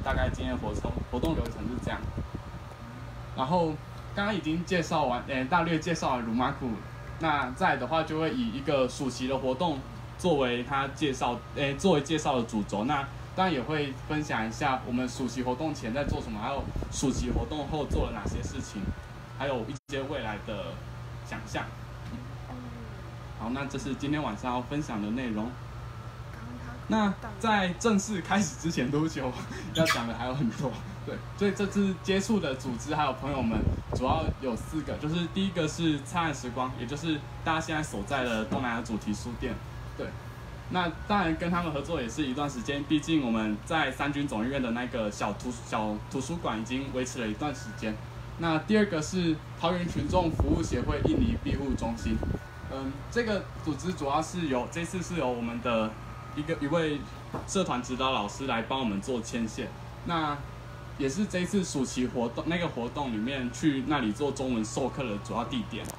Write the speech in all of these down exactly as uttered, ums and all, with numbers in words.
大概今天的活动活动流程是这样。然后刚刚已经介绍完，诶，大略介绍完鲁马库，那再来的话就会以一个暑期的活动作为他介绍，诶，作为介绍的主轴。那当然也会分享一下我们暑期活动前在做什么，还有暑期活动后做了哪些事情，还有一些未来的想象。好，那这是今天晚上要分享的内容。那在正式开始之前，对不起，我要讲的还有很多。对，所以这次接触的组织还有朋友们，主要有四个，就是第一个是灿烂时光，也就是大家现在所在的东南亚主题书店。对，那当然跟他们合作也是一段时间，毕竟我们在三军总医院的那个小图小图书馆已经维持了一段时间。那第二个是桃园群众服务协会印尼庇护中心，嗯，这个组织主要是由这次是由我们的一个一位社团指导老师来帮我们做牵线，那也是这次暑期活动那个活动里面去那里做中文授课的主要地点。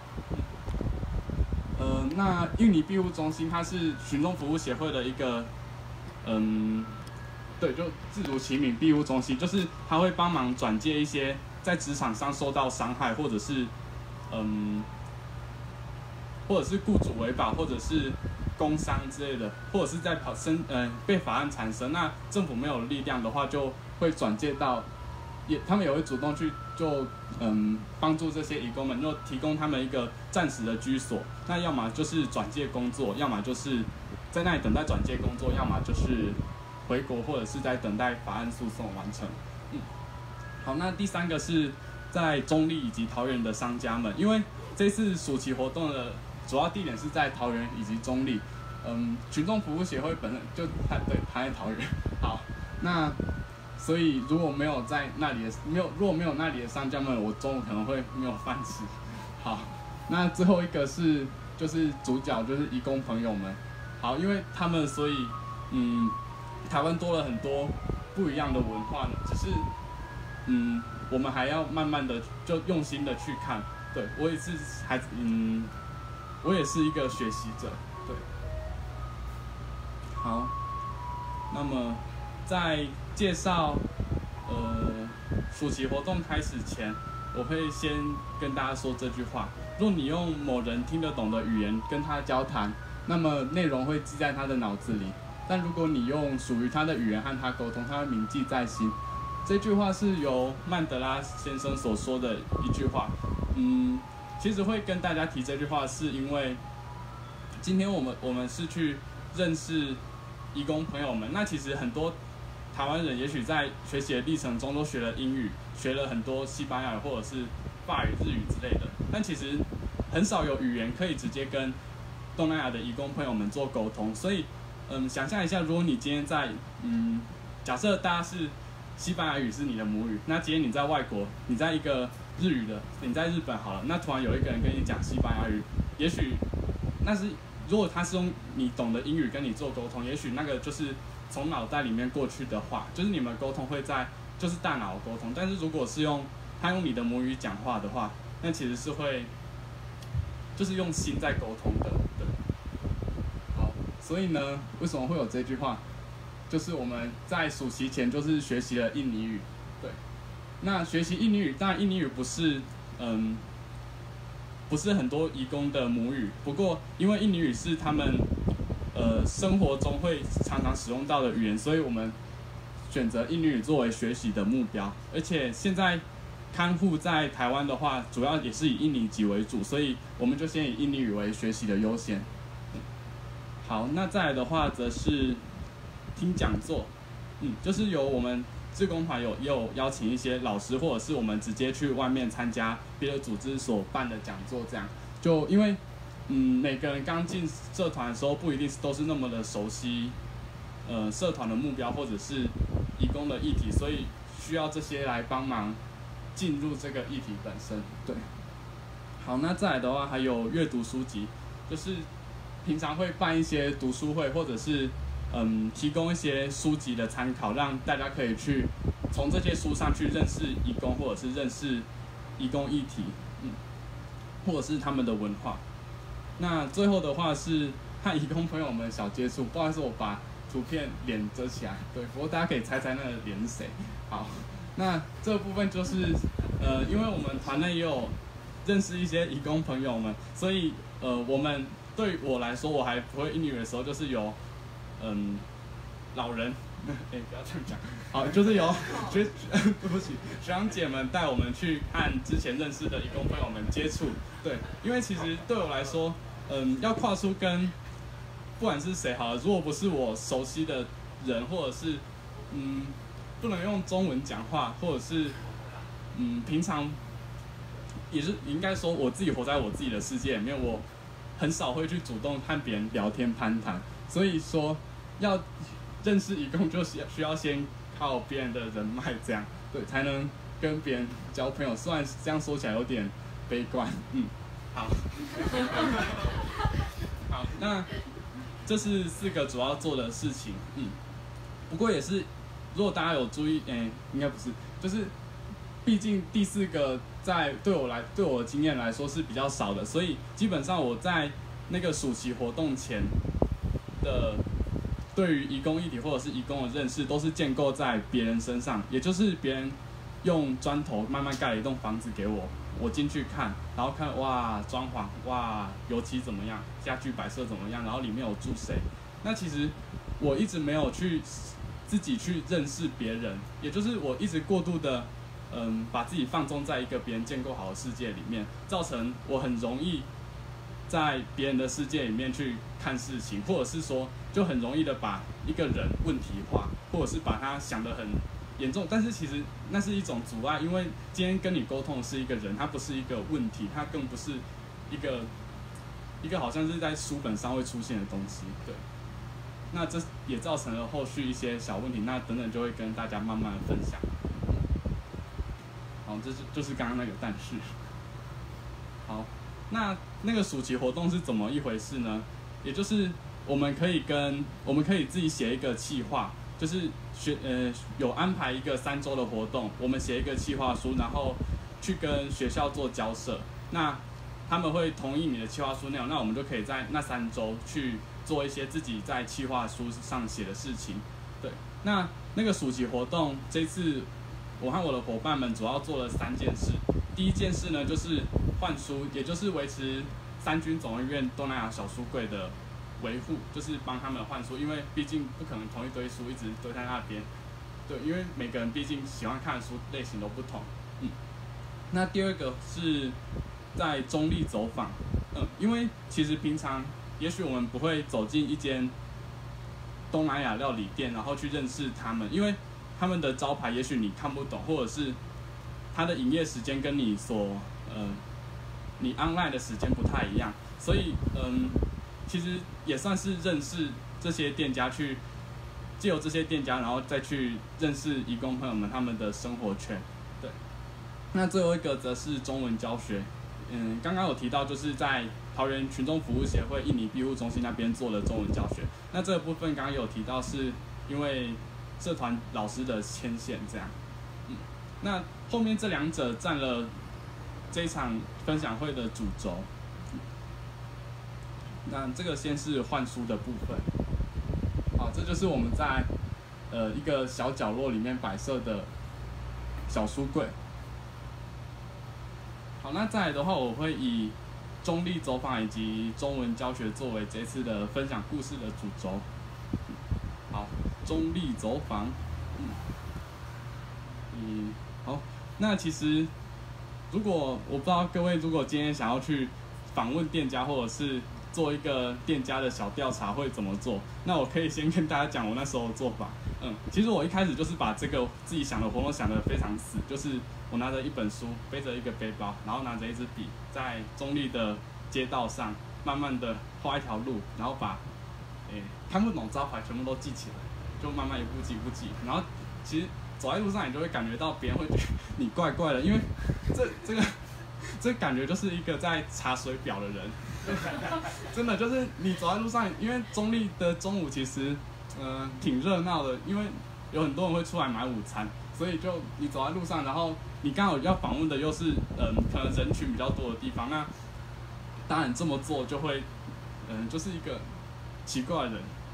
呃，那印尼庇护中心它是群众服务协会的一个，嗯，对，就自主其名庇护中心，就是他会帮忙转介一些在职场上受到伤害，或者是嗯，或者是雇主违法，或者是工伤之类的，或者是在跑生呃被法案缠身，那政府没有力量的话，就会转介到，也他们也会主动去就嗯帮助这些移工们，就提供他们一个暂时的居所。那要么就是转介工作，要么就是在那里等待转介工作，要么就是回国，或者是在等待法案诉讼完成。嗯，好，那第三个是在中立以及桃园的商家们，因为这次暑期活动的主要地点是在桃园以及中立，嗯，群众服务协会本身就它对它在桃园。好，那所以如果没有在那里的没有如果没有那里的商家们，我中午可能会没有饭吃。好，那最后一个是就是主角就是移工朋友们，好，因为他们所以嗯，台湾多了很多不一样的文化，只是嗯，我们还要慢慢的就用心的去看。对，我也是还嗯。我也是一个学习者，对。好，那么在介绍呃暑期活动开始前，我会先跟大家说这句话：若你用某人听得懂的语言跟他交谈，那么内容会记在他的脑子里；但如果你用属于他的语言和他沟通，他会铭记在心。这句话是由曼德拉先生所说的一句话，嗯。其实会跟大家提这句话，是因为今天我们我们是去认识移工朋友们。那其实很多台湾人也许在学习的历程中都学了英语，学了很多西班牙语或者是法语、日语之类的，但其实很少有语言可以直接跟东南亚的移工朋友们做沟通。所以，嗯，想象一下，如果你今天在嗯，假设大家是西班牙语是你的母语，那今天你在外国，你在一个日语的，你在日本好了，那突然有一个人跟你讲西班牙语，也许那是如果他是用你懂的英语跟你做沟通，也许那个就是从脑袋里面过去的话，就是你们沟通会在就是大脑沟通。但是如果是用他用你的母语讲话的话，那其实是会就是用心在沟通的。对，好，所以呢，为什么会有这句话？就是我们在暑期前就是学习了印尼语，对。那学习印尼语，当然印尼语不是嗯不是很多移工的母语，不过因为印尼语是他们呃生活中会常常使用到的语言，所以我们选择印尼语作为学习的目标。而且现在看护在台湾的话，主要也是以印尼籍为主，所以我们就先以印尼语为学习的优先。好，那再来的话则是听讲座，嗯，就是由我们志工团有也有邀请一些老师，或者是我们直接去外面参加别的组织所办的讲座，这样就因为嗯每个人刚进社团的时候不一定都是那么的熟悉，呃社团的目标或者是移工的议题，所以需要这些来帮忙进入这个议题本身。对，好，那再来的话还有阅读书籍，就是平常会办一些读书会，或者是嗯，提供一些书籍的参考，让大家可以去从这些书上去认识移工，或者是认识移工议题，嗯，或者是他们的文化。那最后的话是和移工朋友们小接触，不好意思，我把图片脸遮起来，对，不过大家可以猜猜那个脸是谁。好，那这个部分就是呃，因为我们团内也有认识一些移工朋友们，所以呃，我们对我来说，我还不会英语的时候，就是有嗯老人。哎、欸，不要这样讲。好，就是有学，对不起，学长姐们带我们去和之前认识的移工朋友们接触。对，因为其实对我来说，嗯，要跨出跟不管是谁好了，如果不是我熟悉的人，或者是嗯不能用中文讲话，或者是嗯平常也是应该说我自己活在我自己的世界里面，我很少会去主动和别人聊天攀谈，所以说要认识移工就需要先靠别人的人脉，这样对才能跟别人交朋友。虽然这样说起来有点悲观，嗯，好，好，那这是四个主要做的事情，嗯，不过也是，如果大家有注意，哎、欸，应该不是，就是毕竟第四个在对我来对我的经验来说是比较少的，所以基本上我在那个暑期活动前的。对于移工议题或者是移工的认识，都是建构在别人身上，也就是别人用砖头慢慢盖了一栋房子给我，我进去看，然后看哇装潢，哇油漆怎么样，家具摆设怎么样，然后里面有住谁。那其实我一直没有去自己去认识别人，也就是我一直过度的嗯把自己放纵在一个别人建构好的世界里面，造成我很容易在别人的世界里面去看事情，或者是说就很容易的把一个人问题化，或者是把他想得很严重，但是其实那是一种阻碍，因为今天跟你沟通的是一个人，他不是一个问题，他更不是一个一个好像是在书本上会出现的东西，对。那这也造成了后续一些小问题，那等等就会跟大家慢慢的分享。好，这是就是刚刚那个但是，好。那那个暑期活动是怎么一回事呢？也就是我们可以跟我们可以自己写一个企划，就是学呃有安排一个三周的活动，我们写一个企划书，然后去跟学校做交涉。那他们会同意你的企划书内容，那我们就可以在那三周去做一些自己在企划书上写的事情。对，那那个暑期活动这次我和我的伙伴们主要做了三件事。第一件事呢，就是换书，也就是维持三军总医院东南亚小书柜的维护，就是帮他们换书，因为毕竟不可能同一堆书一直堆在那边。对，因为每个人毕竟喜欢看的书类型都不同。嗯，那第二个是在中立走访，嗯，因为其实平常也许我们不会走进一间东南亚料理店，然后去认识他们，因为他们的招牌也许你看不懂，或者是它的营业时间跟你所呃你 online 的时间不太一样，所以嗯，其实也算是认识这些店家，去借由这些店家，然后再去认识移工朋友们他们的生活圈。对，那最后一个则是中文教学。嗯，刚刚有提到就是在桃园群众服务协会印尼庇护中心那边做了中文教学。那这个部分刚刚有提到，是因为社团老师的牵线这样。嗯，那后面这两者占了这一场分享会的主轴。那这个先是换书的部分。好，这就是我们在呃一个小角落里面摆设的小书柜。好，那再来的话，我会以中立走访以及中文教学作为这次的分享故事的主轴。好，中立走访，嗯，嗯，好，那其实如果我不知道各位如果今天想要去访问店家，或者是做一个店家的小调查会怎么做，那我可以先跟大家讲我那时候的做法。嗯，其实我一开始就是把这个自己想的活动想得非常死，就是我拿着一本书，背着一个背包，然后拿着一支笔，在中立的街道上慢慢的画一条路，然后把诶、欸、看不懂招牌全部都记起来，就慢慢一步记一步记，然后其实走在路上你就会感觉到别人会觉得你怪怪的，因为这这个这感觉就是一个在查水表的人，真的就是你走在路上，因为中立的中午其实呃挺热闹的，因为有很多人会出来买午餐，所以就你走在路上，然后你刚好要访问的又是嗯、呃、可能人群比较多的地方，那当然这么做就会嗯、呃、就是一个奇怪的人，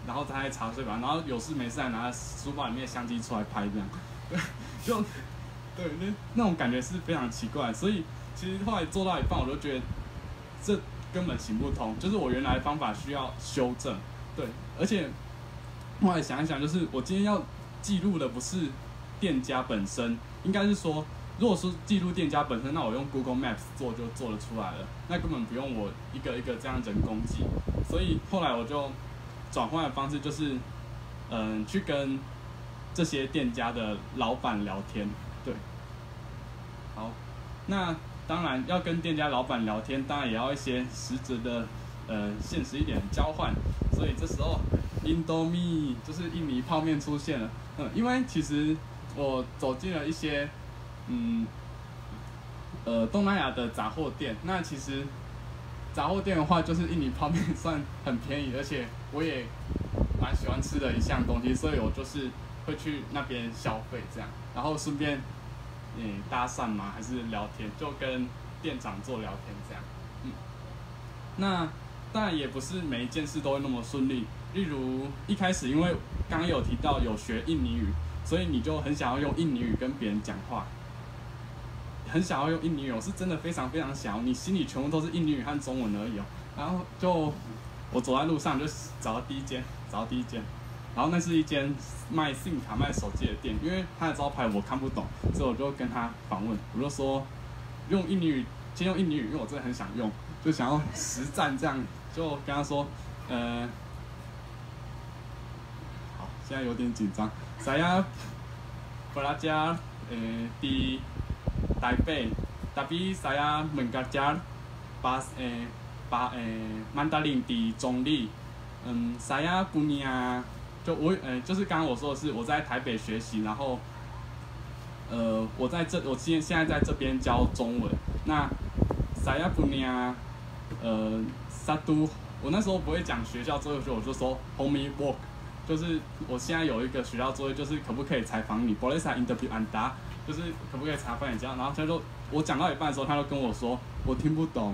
然后他在茶水吧，然后有事没事还拿书包里面的相机出来拍这样，对，就对那那种感觉是非常奇怪，所以其实后来做到一半，我就觉得这根本行不通，就是我原来的方法需要修正，对，而且后来想一想，就是我今天要记录的不是店家本身，应该是说，如果说记录店家本身，那我用 Google Maps 做就做得出来了，那根本不用我一个一个这样人工记。所以后来我就转换的方式就是，嗯，去跟这些店家的老板聊天，对。好，那当然要跟店家老板聊天，当然也要一些实质的，呃，现实一点的交换。所以这时候 Indomie 就是印尼泡面出现了，嗯，因为其实我走进了一些，嗯，呃，东南亚的杂货店。那其实杂货店的话，就是印尼泡面算很便宜，而且我也蛮喜欢吃的一项东西，所以我就是会去那边消费这样，然后顺便嗯搭讪嘛，还是聊天，就跟店长做聊天这样。嗯，那当然也不是每一件事都会那么顺利。例如一开始，因为刚刚有提到有学印尼语，所以你就很想要用印尼语跟别人讲话，很想要用印尼语，我是真的非常非常想要，你心里全部都是印尼语和中文而已哦。然后就我走在路上就找到第一间，找到第一间，然后那是一间卖 SIM 卡、卖手机的店，因为它的招牌我看不懂，所以我就跟他访问，我就说用印尼语，先用印尼语，因为我真的很想用，就想要实战这样，就跟他说，呃。现在有点紧张。Saya belajar eh, di Taipei, tapi saya mengajar bahasa eh, bah, eh, Mandarin di Zhongli.嗯 ，saya punya 就我呃，就是刚刚我说的是我在台北学习，然后呃，我在这我现现在在这边教中文。那 saya punya 呃 satu， 我那时候不会讲学校作业，我就说 homework。就是我现在有一个学校作业，就是可不可以采访你 ，boleh saya interview anda， 就是可不可以采访你这样。然后他就我讲到一半的时候，他就跟我说我听不懂，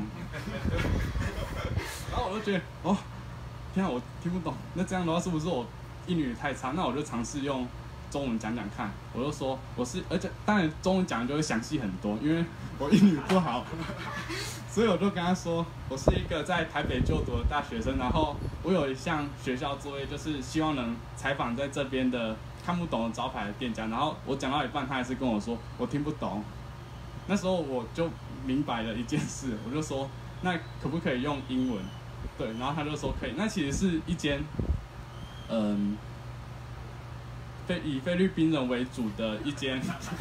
然后我就觉得哦，天啊，我听不懂。那这样的话是不是我英语太差？那我就尝试用中文讲讲看。我就说我是，而且当然中文讲的就会详细很多，因为我英语不好。所以我就跟他说，我是一个在台北就读的大学生，然后我有一项学校作业，就是希望能采访在这边的看不懂的招牌的店家。然后我讲到一半，他还是跟我说我听不懂。那时候我就明白了一件事，我就说那可不可以用英文？对，然后他就说可以。那其实是一间，嗯，菲以菲律宾人为主的一间。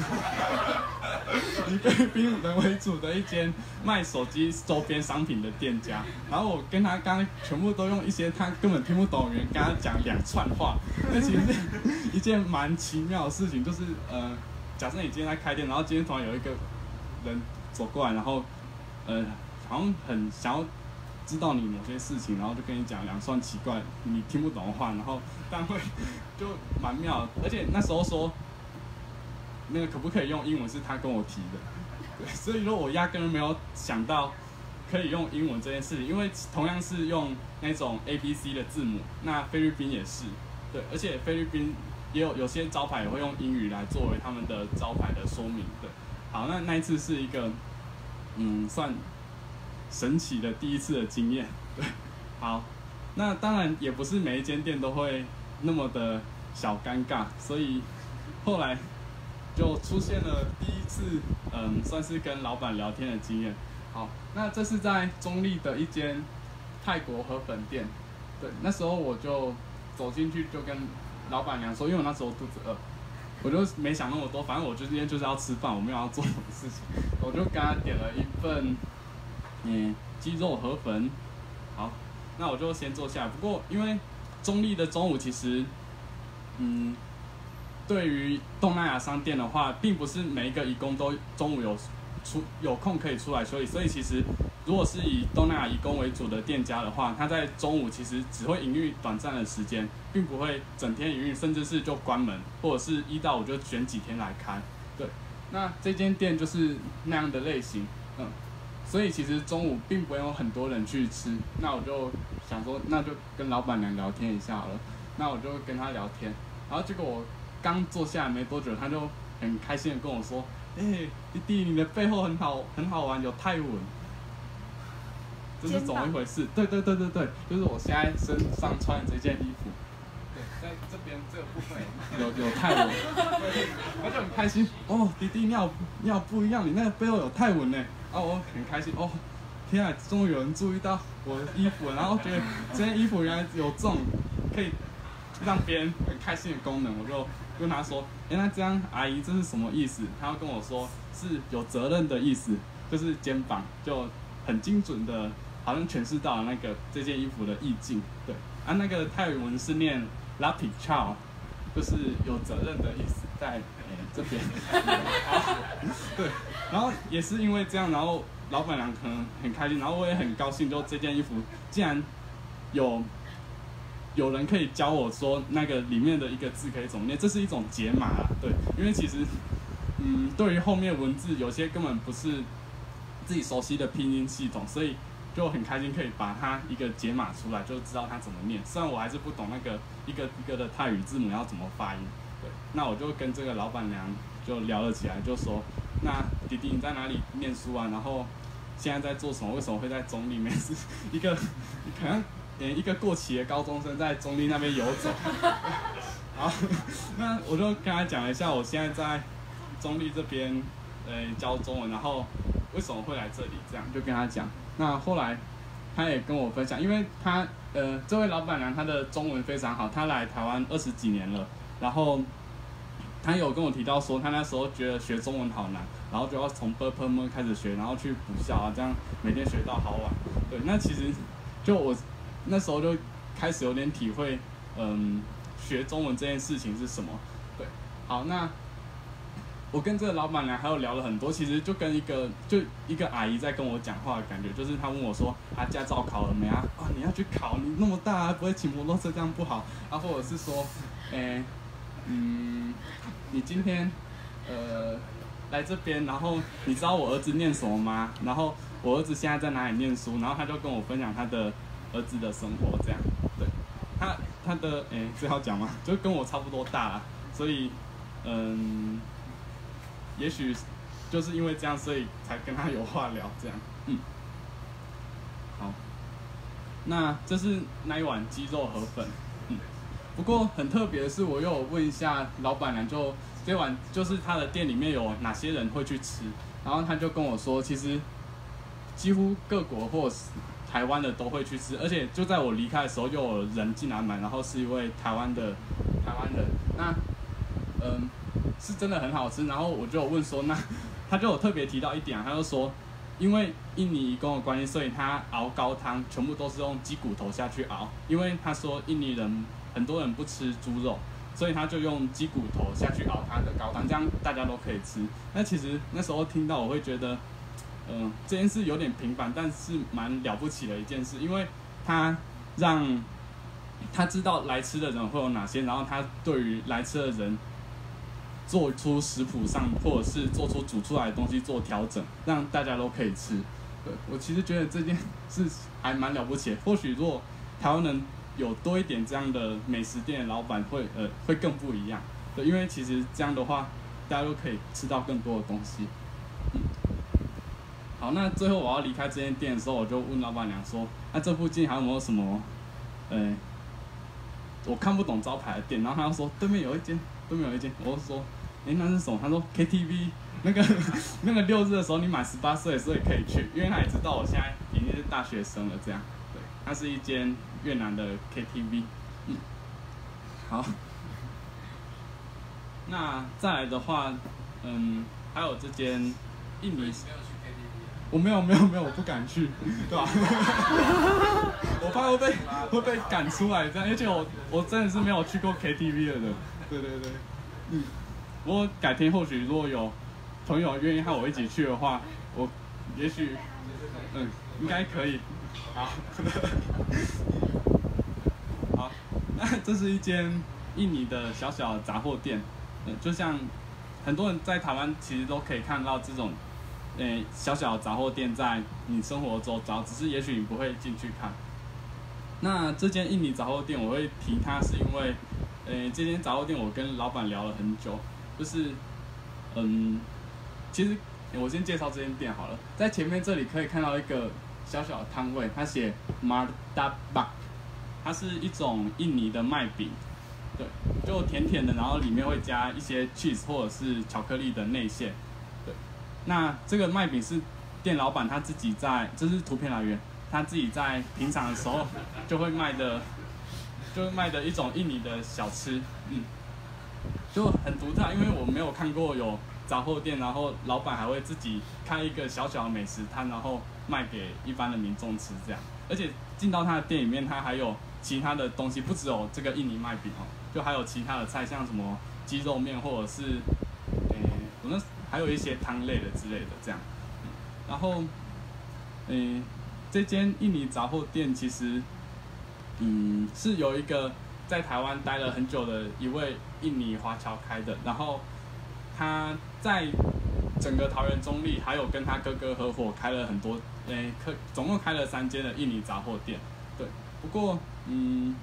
以菲律宾人为主的一间卖手机周边商品的店家，然后我跟他刚刚全部都用一些他根本听不懂的语言跟他讲两串话，那其实是一件蛮奇妙的事情，就是呃，假设你今天在开店，然后今天突然有一个人走过来，然后呃，好像很想要知道你某些事情，然后就跟你讲两串奇怪你听不懂的话，然后但会就蛮妙的，而且那时候说。那个可不可以用英文是他跟我提的，对，所以说我压根没有想到可以用英文这件事情，因为同样是用那种 A B C 的字母，那菲律宾也是，对，而且菲律宾也有有些招牌也会用英语来作为他们的招牌的说明，对，好，那那一次是一个嗯算神奇的第一次的经验，对，好，那当然也不是每一间店都会那么的小尴尬，所以后来。就出现了第一次，嗯，算是跟老板聊天的经验。好，那这是在中立的一间泰国河粉店。对，那时候我就走进去就跟老板娘说，因为我那时候肚子饿，我就没想那么多，反正我就今天就是要吃饭，我没有要做什么事情，我就跟他点了一份，嗯，鸡肉河粉。好，那我就先坐下来。不过因为中立的中午其实，嗯。对于东南亚商店的话，并不是每一个移工都中午有出有空可以出来休息，所以其实如果是以东南亚移工为主的店家的话，他在中午其实只会营运短暂的时间，并不会整天营运，甚至是就关门，或者是一到五就选几天来开。对，那这间店就是那样的类型，嗯，所以其实中午并不会有很多人去吃。那我就想说，那就跟老板娘聊天一下好了。 那我就跟他聊天，然后结果我刚坐下来没多久，他就很开心的跟我说：“哎、欸，弟弟，你的背后很好，很好玩，有泰文。”这是怎么一回事？对对对对对，就是我现在身上穿的这件衣服，对，在这边这个部分有有泰文，他就很开心哦，弟弟你好你好不一样，你那个背后有泰文呢，啊我很开心哦，天啊，终于有人注意到我的衣服了，然后觉得这件衣服原来有这种可以让别人很开心的功能，我就跟他说，哎、欸，那这样阿姨这是什么意思？他要跟我说是有责任的意思，就是肩膀就很精准的。好像诠释到了那个这件衣服的意境，对啊，那个泰文是念 "lapi chow"， 就是有责任的意思，在、欸、这边。对，然后也是因为这样，然后老板娘可能很开心，然后我也很高兴，就这件衣服竟然有有人可以教我说那个里面的一个字可以怎么念，这是一种解码啦，对，因为其实嗯，对于后面文字有些根本不是自己熟悉的拼音系统，所以。就很开心可以把它一个解码出来，就知道它怎么念。虽然我还是不懂那个一个一个的泰语字母要怎么发音，对。那我就跟这个老板娘就聊了起来，就说：“那弟弟你在哪里念书啊？然后现在在做什么？为什么会在中立面试？一个可能连一个过期的高中生在中立那边游走。”好，那我就跟他讲了一下，我现在在中立这边呃教中文，然后为什么会来这里，这样就跟他讲。那后来，他也跟我分享，因为他呃这位老板娘她的中文非常好，她来台湾二十几年了，然后她有跟我提到说，她那时候觉得学中文好难，然后就要从 b p m 开始学，然后去补校啊，这样每天学到好晚。对，那其实就我那时候就开始有点体会，嗯，学中文这件事情是什么。对，好，那。我跟这个老板娘还有聊了很多，其实就跟一个就一个阿姨在跟我讲话的感觉，就是她问我说：“啊，驾照考了没啊？啊，你要去考，你那么大、啊、不会骑摩托车这样不好。”啊，或者是说，诶、欸，嗯，你今天呃来这边，然后你知道我儿子念什么吗？然后我儿子现在在哪里念书？然后他就跟我分享他的儿子的生活，这样。对，他他的诶、欸，这好讲吗？就跟我差不多大啦，所以嗯。也许就是因为这样，所以才跟他有话聊，这样，嗯，好，那这是那一碗鸡肉河粉，嗯，不过很特别的是，我又有问一下老板娘，就这碗就是他的店里面有哪些人会去吃，然后他就跟我说，其实几乎各国或是台湾的都会去吃，而且就在我离开的时候，又有人进来买，然后是一位台湾的台湾人，那，嗯。是真的很好吃，然后我就有问说，那他就有特别提到一点、啊，他就说，因为印尼移工的关系，所以他熬高汤全部都是用鸡骨头下去熬，因为他说印尼人很多人不吃猪肉，所以他就用鸡骨头下去熬他的高汤，这样大家都可以吃。那其实那时候听到我会觉得，嗯、呃，这件事有点平凡，但是蛮了不起的一件事，因为他让他知道来吃的人会有哪些，然后他对于来吃的人。做出食谱上，或者是做出煮出来的东西做调整，让大家都可以吃。对，我其实觉得这件事还蛮了不起的。或许如果台湾人有多一点这样的美食店的老板会，呃，会更不一样。对，因为其实这样的话，大家都可以吃到更多的东西。嗯。好，那最后我要离开这间店的时候，我就问老板娘说：“那、啊、这附近还有没有什么，呃，我看不懂招牌的店？”然后他就说：“对面有一间。”对面有一间，我就说，哎、欸，那是什么？他说 K T V， 那个那个六日的时候你满十八岁，所以可以去，因为他也知道我现在已经是大学生了，这样，对，它是一间越南的 K T V， 嗯，好，那再来的话，嗯，还有这间印尼，我没有没有没有，我不敢去，对吧？我怕会被会被赶出来这样，而且我我真的是没有去过 K T V 的人。对对对，嗯，不过改天或许如果有朋友愿意和我一起去的话，我也许，嗯，应该可以。好，好，那这是一间印尼的小小的杂货店，嗯，就像很多人在台湾其实都可以看到这种，诶、欸，小小的杂货店在你生活周遭，只是也许你不会进去看。 那这间印尼杂货店我会提它，是因为，呃，这间杂货店我跟老板聊了很久，就是，嗯，其实我先介绍这间店好了，在前面这里可以看到一个小小的摊位，它写 Martabak， 它是一种印尼的麦饼，对，就甜甜的，然后里面会加一些 cheese 或者是巧克力的内馅，对，那这个麦饼是店老板他自己在，这是图片来源。他自己在平常的时候就会卖的，就会卖的一种印尼的小吃，嗯，就很独特，因为我没有看过有杂货店，然后老板还会自己开一个小小的美食摊，然后卖给一般的民众吃这样。而且进到他的店里面，他还有其他的东西，不只有这个印尼麦饼哦，就还有其他的菜，像什么鸡肉面或者是，诶、欸，我那还有一些汤类的之类的这样，嗯、然后，诶、欸。这间印尼杂货店其实，嗯，是有一个在台湾待了很久的一位印尼华侨开的，然后他在整个桃园中坜还有跟他哥哥合伙开了很多，诶、欸，总共开了三间的印尼杂货店，对。不过，嗯，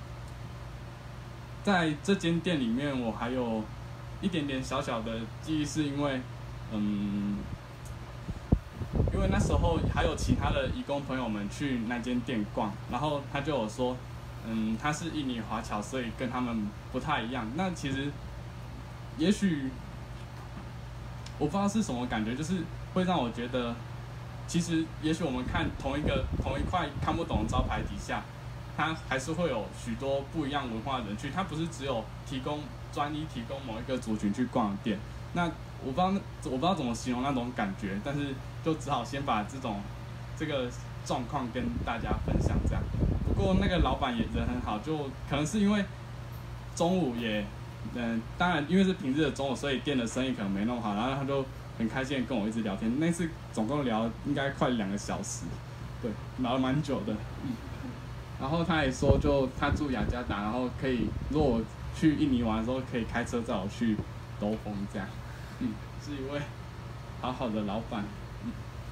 在这间店里面，我还有一点点小小的记忆，是因为，嗯。因为那时候还有其他的移工朋友们去那间店逛，然后他就有说，嗯，他是印尼华侨，所以跟他们不太一样。那其实，也许我不知道是什么感觉，就是会让我觉得，其实也许我们看同一个同一块看不懂的招牌底下，它还是会有许多不一样文化的人去。它不是只有提供专一提供某一个族群去逛的店。那我不知道我不知道怎么形容那种感觉，但是就只好先把这种这个状况跟大家分享这样。不过那个老板也人很好，就可能是因为中午也，嗯，当然因为是平日的中午，所以店的生意可能没弄好，然后他就很开心的跟我一直聊天。那次总共聊应该快两个小时，对，聊了蛮久的，嗯。然后他也说，就他住雅加达，然后可以如果我去印尼玩的时候，可以开车载我去兜风这样。嗯，是一位好好的老板。嗯，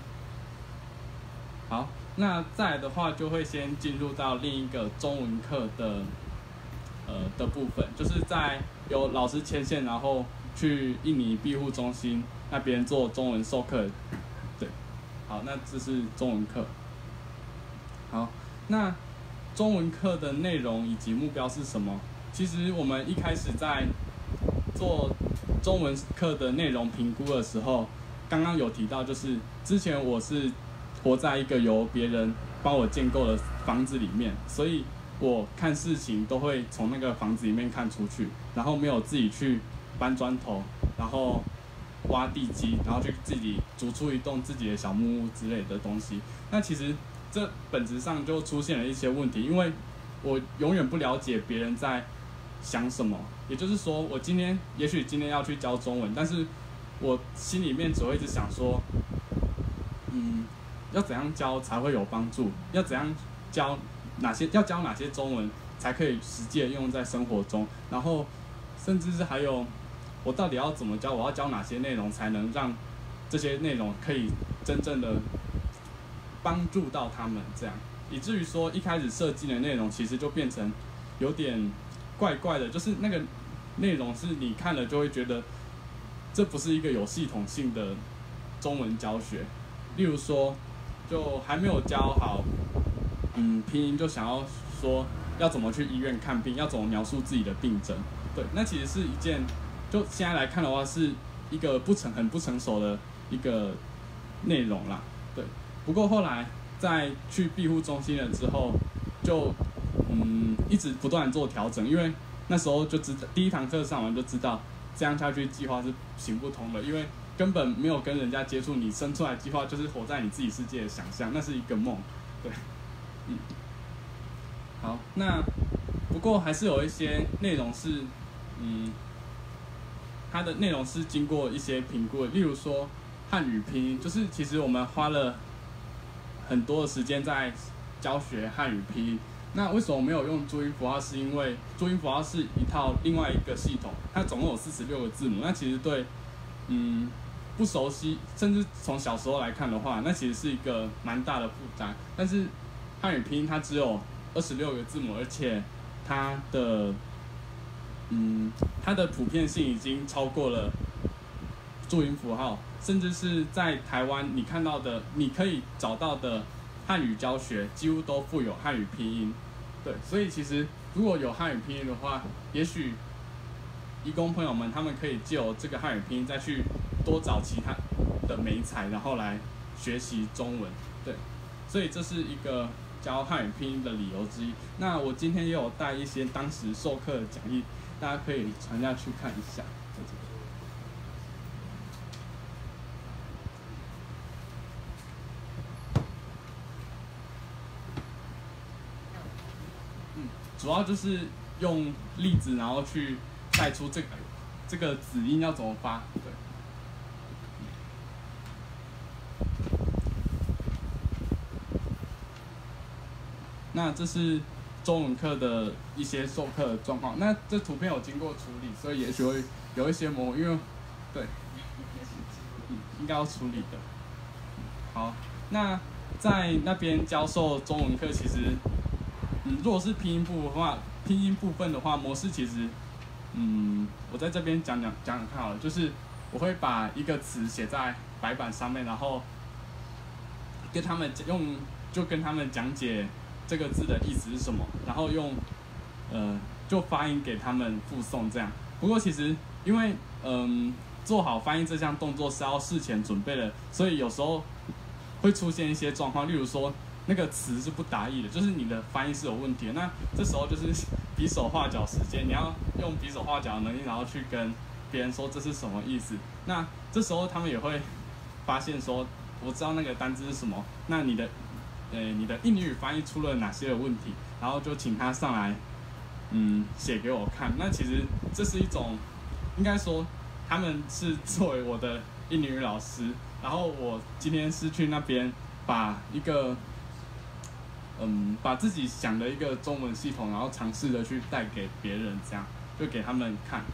好，那再来的话就会先进入到另一个中文课的呃的部分，就是在由老师牵线，然后去印尼庇护中心那边做中文授课。对，好，那这是中文课。好，那中文课的内容以及目标是什么？其实我们一开始在做中文课的内容评估的时候，刚刚有提到，就是之前我是活在一个由别人帮我建构的房子里面，所以我看事情都会从那个房子里面看出去，然后没有自己去搬砖头，然后挖地基，然后去自己筑出一栋自己的小木屋之类的东西。那其实这本质上就出现了一些问题，因为我永远不了解别人在想什么，也就是说，我今天也许今天要去教中文，但是我心里面只会一直想说，嗯，要怎样教才会有帮助？要怎样教哪些要教哪些中文才可以实际的用在生活中？然后，甚至是还有，我到底要怎么教？我要教哪些内容才能让这些内容可以真正的帮助到他们？这样，以至于说一开始设计的内容其实就变成有点怪怪的，就是那个内容是你看了就会觉得这不是一个有系统性的中文教学。例如说，就还没有教好，嗯，拼音就想要说要怎么去医院看病，要怎么描述自己的病症。对，那其实是一件，就现在来看的话，是一个不成很不成熟的一个内容啦。对，不过后来在去庇护中心了之后，就嗯一直不断做调整，因为那时候就知道第一堂课上完就知道这样下去计划是行不通的，因为根本没有跟人家接触，你生出来的计划就是活在你自己世界的想象，那是一个梦。对，嗯，好，那不过还是有一些内容是，嗯，它的内容是经过一些评估的，例如说汉语拼音，就是其实我们花了很多的时间在教学汉语拼音。那为什么没有用注音符号？是因为注音符号是一套另外一个系统，它总共有四十六个字母。那其实对，嗯，不熟悉，甚至从小时候来看的话，那其实是一个蛮大的负担。但是汉语拼音它只有二十六个字母，而且它的嗯它的普遍性已经超过了注音符号，甚至是在台湾你看到的，你可以找到的汉语教学几乎都附有汉语拼音。对，所以其实如果有汉语拼音的话，也许移工朋友们他们可以借由这个汉语拼音再去多找其他的媒材，然后来学习中文。对，所以这是一个教汉语拼音的理由之一。那我今天也有带一些当时授课的讲义，大家可以传下去看一下。嗯，主要就是用例子，然后去带出这个这个子音要怎么发。对。那这是中文课的一些授课的状况。那这图片有经过处理，所以也许会有一些模糊，因为对，嗯，应该要处理的。好，那在那边教授中文课，其实，嗯，如果是拼音部的话，拼音部分的话，模式其实，嗯，我在这边讲讲讲讲看好了，就是我会把一个词写在白板上面，然后跟他们用，就跟他们讲解这个字的意思是什么，然后用呃就发音给他们附送这样。不过其实因为嗯做好翻译这项动作是要事前准备的，所以有时候会出现一些状况，例如说那个词是不达意的，就是你的翻译是有问题的。那这时候就是比手画脚时间，你要用比手画脚的能力，然后去跟别人说这是什么意思。那这时候他们也会发现说，我知道那个单字是什么，那你的呃，你的印尼语翻译出了哪些的问题，然后就请他上来，嗯，写给我看。那其实这是一种，应该说他们是作为我的印尼语老师，然后我今天是去那边把一个，嗯，把自己想的一个中文系统，然后尝试的去带给别人，这样就给他们看。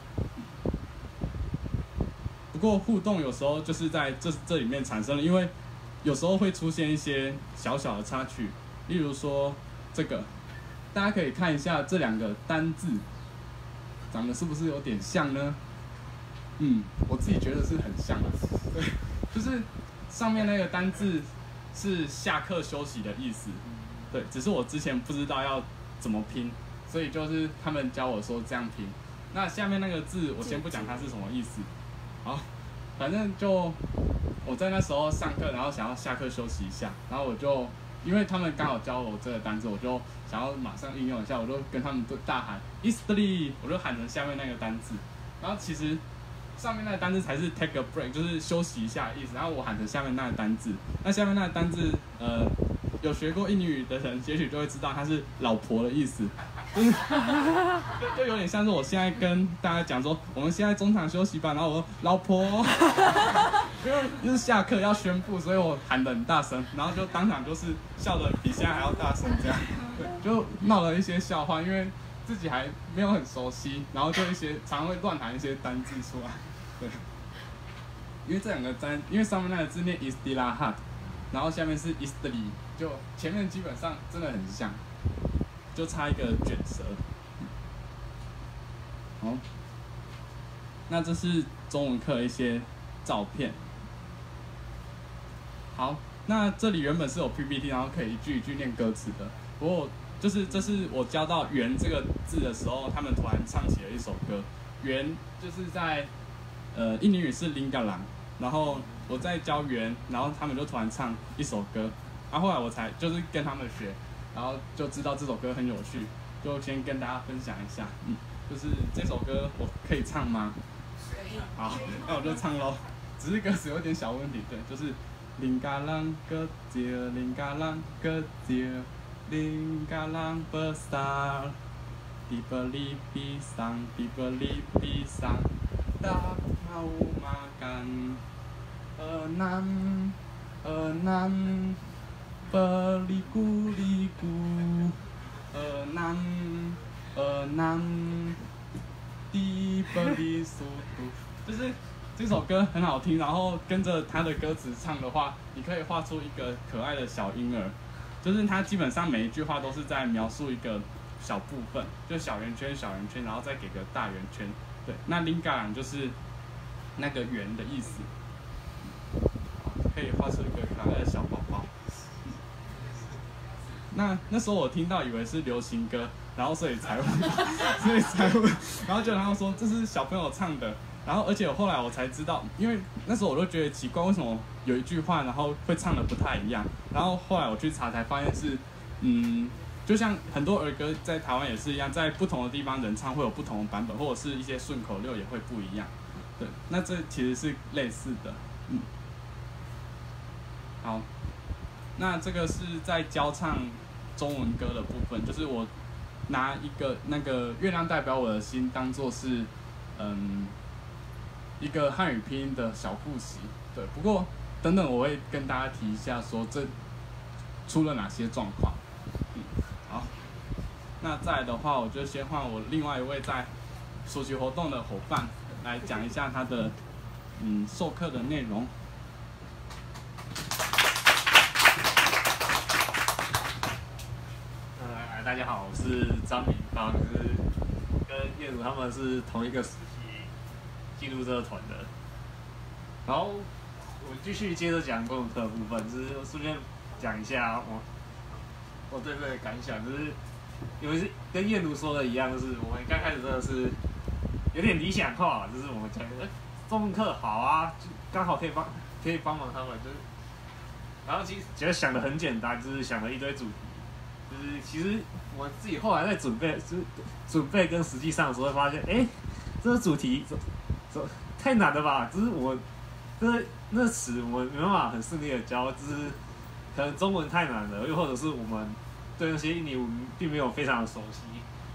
不过互动有时候就是在这这里面产生了，因为有时候会出现一些小小的插曲，例如说这个，大家可以看一下这两个单字长得是不是有点像呢？嗯，我自己觉得是很像的。对，就是上面那个单字是下课休息的意思，对，只是我之前不知道要怎么拼，所以就是他们教我说这样拼。那下面那个字我先不讲它是什么意思，好，反正就我在那时候上课，然后想要下课休息一下，然后我就因为他们刚好教我这个单字，我就想要马上应用一下，我就跟他们大喊 "Easterly"， 我就喊成下面那个单字，然后其实上面那个单字才是 take a break， 就是休息一下的意思，然后我喊成下面那个单字，那下面那个单字，呃，有学过印尼语的人，也许就会知道它是老婆的意思，就是就就有点像是我现在跟大家讲说，我们现在中场休息吧，然后我说老婆，因为就是下课要宣布，所以我喊得很大声，然后就当场就是笑得比现在还要大声，这样，对，就闹了一些笑话，因为自己还没有很熟悉，然后就一些常常会乱喊一些单字出来，对，因为这两个单，因为上面那个字念 Istilahat， 然后下面是 Easterly， 就前面基本上真的很像，就差一个卷舌。好，那这是中文课的一些照片。好，那这里原本是有 P P T， 然后可以一句一句念歌词的，不过就是这是我教到圆这个字的时候，他们突然唱起了一首歌。圆就是在呃印尼语是 Linggalang， 然后我在教圆，然后他们就突然唱一首歌，然后后来我才就是跟他们学，然后就知道这首歌很有趣，就先跟大家分享一下。嗯，就是这首歌我可以唱吗？好，那我就唱咯。只是歌词有点小问题，对，就是 Linggalang kecil, Linggalang kecil, Linggalang besar, dibeli pisang, dibeli pisang, tak mau makan. Enam, enam, beliku-liku, enam, enam, dibeli soto， 就是这首歌很好听，然后跟着它的歌词唱的话，你可以画出一个可爱的小婴儿，就就是它基本上每一句话都是在描述一个小部分，就小圆圈小圆圈，然后再给个大圆圈。对，那 Linggaran 就是那个圆的意思，可以画出一个可爱的小宝宝。那那时候我听到以为是流行歌，然后所以才问，所以才问，然后就然后说这是小朋友唱的，然后而且后来我才知道，因为那时候我都觉得奇怪，为什么有一句话然后会唱的不太一样，然后后来我去查才发现是，嗯，就像很多儿歌在台湾也是一样，在不同的地方人唱会有不同的版本，或者是一些顺口溜也会不一样，对，那这其实是类似的，嗯，好，那这个是在教唱中文歌的部分，就是我拿一个那个月亮代表我的心当做是，嗯，一个汉语拼音的小复习。对，不过等等我会跟大家提一下说这出了哪些状况。嗯，好，那再来的话，我就先换我另外一位在暑期活动的伙伴来讲一下他的嗯授课的内容。 大家好，我是张明芳，是跟燕如他们是同一个时期进入这个团的。然后我继续接着讲公文课的部分，就是顺便讲一下我我对这个感想，就是因为是跟燕如说的一样，就是我们刚开始真的是有点理想化，就是我们讲的中文课好啊，就刚好可以帮可以帮忙他们，就是然后其实觉得想的很简单，就是想了一堆主题。就是其实我自己后来在准备，就是准备跟实际上的时候会发现，哎、欸，这个主题这这太难了吧？就是我那那词我没办法很顺利的教，就是可能中文太难了，又或者是我们对那些印尼文并没有非常的熟悉。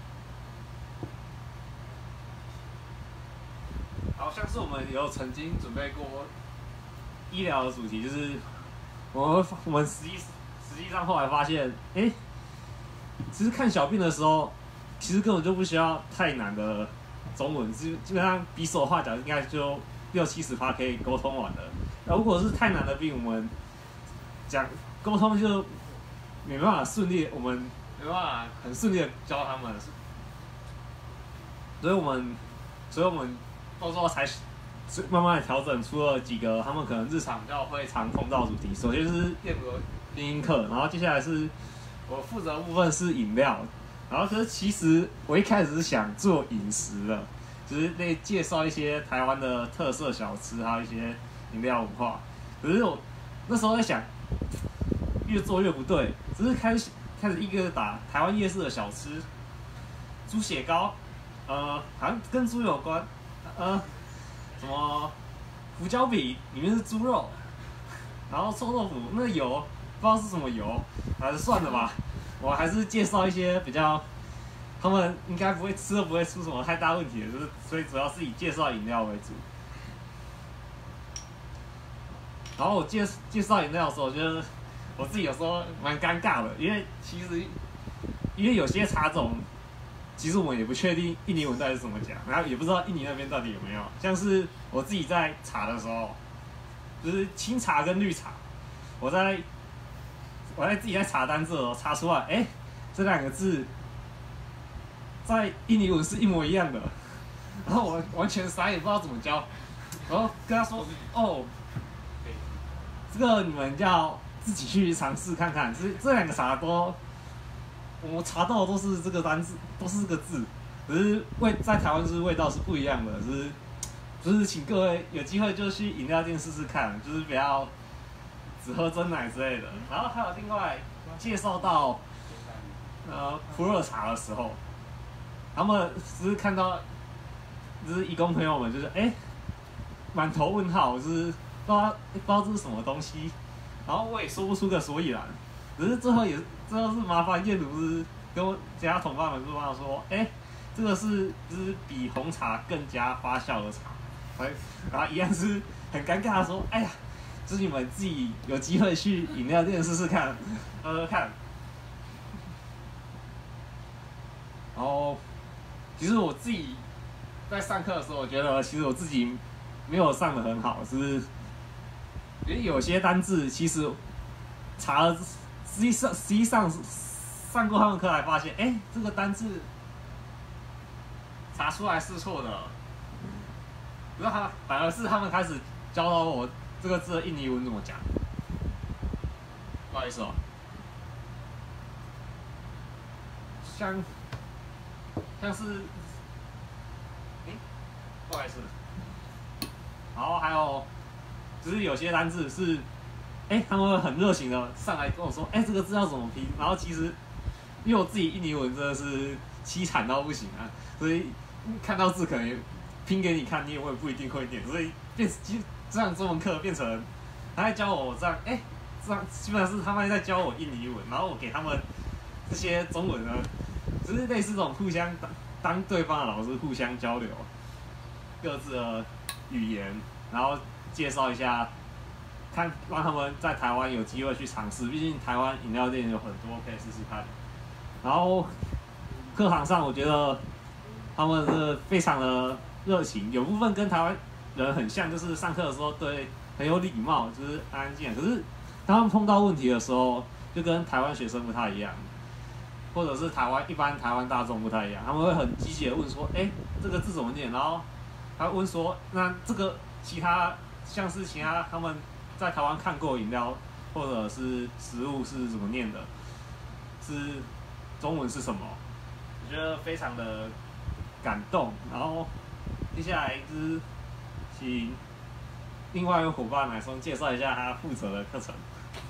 好像是我们有曾经准备过医疗的主题，就是我们我们实际实际上后来发现，哎、欸。其实看小病的时候，其实根本就不需要太难的中文，基基本上比手画脚应该就六七十趴可以沟通完了。那如果是太难的病，我们讲沟通就没办法顺利，我们没办法很顺利的教他们，所以我们，所以我们到时候才慢慢的调整出了几个他们可能日常比较会常碰到的主题。首先是燕如拼音课，然后接下来是。我负责的部分是饮料，然后可是其实我一开始是想做饮食的，就是类介绍一些台湾的特色小吃，还有一些饮料文化。可是我那时候在想，越做越不对，只是开始开始一个打台湾夜市的小吃，猪血糕，呃，好像跟猪有关，呃，什么胡椒饼里面是猪肉，然后臭豆腐那个油。不知道是什么油，还是算了吧。我还是介绍一些比较，他们应该不会吃都不会出什么太大问题的，就是所以主要是以介绍饮料为主。然后我介介绍饮料的时候，我觉得我自己有时候蛮尴尬的，因为其实因为有些茶种，其实我们也不确定印尼文到底是怎么讲，然后也不知道印尼那边到底有没有。像是我自己在查的时候，就是清茶跟绿茶，我在。我在自己在查单字的时候查出来，哎、欸，这两个字在印尼文是一模一样的，然后我完全傻眼，不知道怎么教，然后跟他说，哦，这个你们要自己去尝试看看，这这两个茶都，我查到的都是这个单字，都是这个字，只是味在台湾就是味道是不一样的，就是就是请各位有机会就去饮料店试试看，就是不要。只喝真奶之类的，然后还有另外介绍到呃普洱茶的时候，他们只是看到，就是义工朋友们就是哎满头问号，就是不知道不知道这是什么东西，然后我也说不出个所以然，只是最后也最后是麻烦燕如是跟我其他同伴们就帮他说，哎，这个是就是比红茶更加发酵的茶，然后一样是很尴尬的说，哎呀。就是你们自己有机会去饮料店试试看，喝喝看。然后，其实我自己在上课的时候，我觉得其实我自己没有上得很好，是因为有些单字其实查了实际上实际上上过他们课才发现，哎、欸，这个单字查出来是错的。不是他，反而是他们开始教导我这个字的印尼文怎么讲。不好意思哦，像像是，哎、欸，不好意思。然后还有，就是有些单字是，哎、欸，他们会很热情的上来跟我说，哎、欸，这个字要怎么拼？然后其实，因为我自己印尼文真的是凄惨到不行啊，所以看到字可能拼给你看，你也会不一定会念，所以变这样中文课变成他在教我这样，哎、欸，这样基本上是他们在教我印尼文，然后我给他们这些中文呢，就是类似这种互相当当对方的老师互相交流各自的语言，然后介绍一下，看让他们在台湾有机会去尝试，毕竟台湾饮料店有很多可以试试看。然后课堂上我觉得他们是非常的热情，有部分跟台湾人很像，就是上课的时候对很有礼貌，就是安安静静。可是当他们碰到问题的时候，就跟台湾学生不太一样，或者是台湾一般台湾大众不太一样，他们会很积极的问说，哎、欸，这个字怎么念？然后他问说，那这个其他像是其他他们在台湾看过饮料或者是食物是怎么念的？是中文是什么？我觉得非常的感动。然后接下来就是请另外一个伙伴来松介绍一下他负责的课程。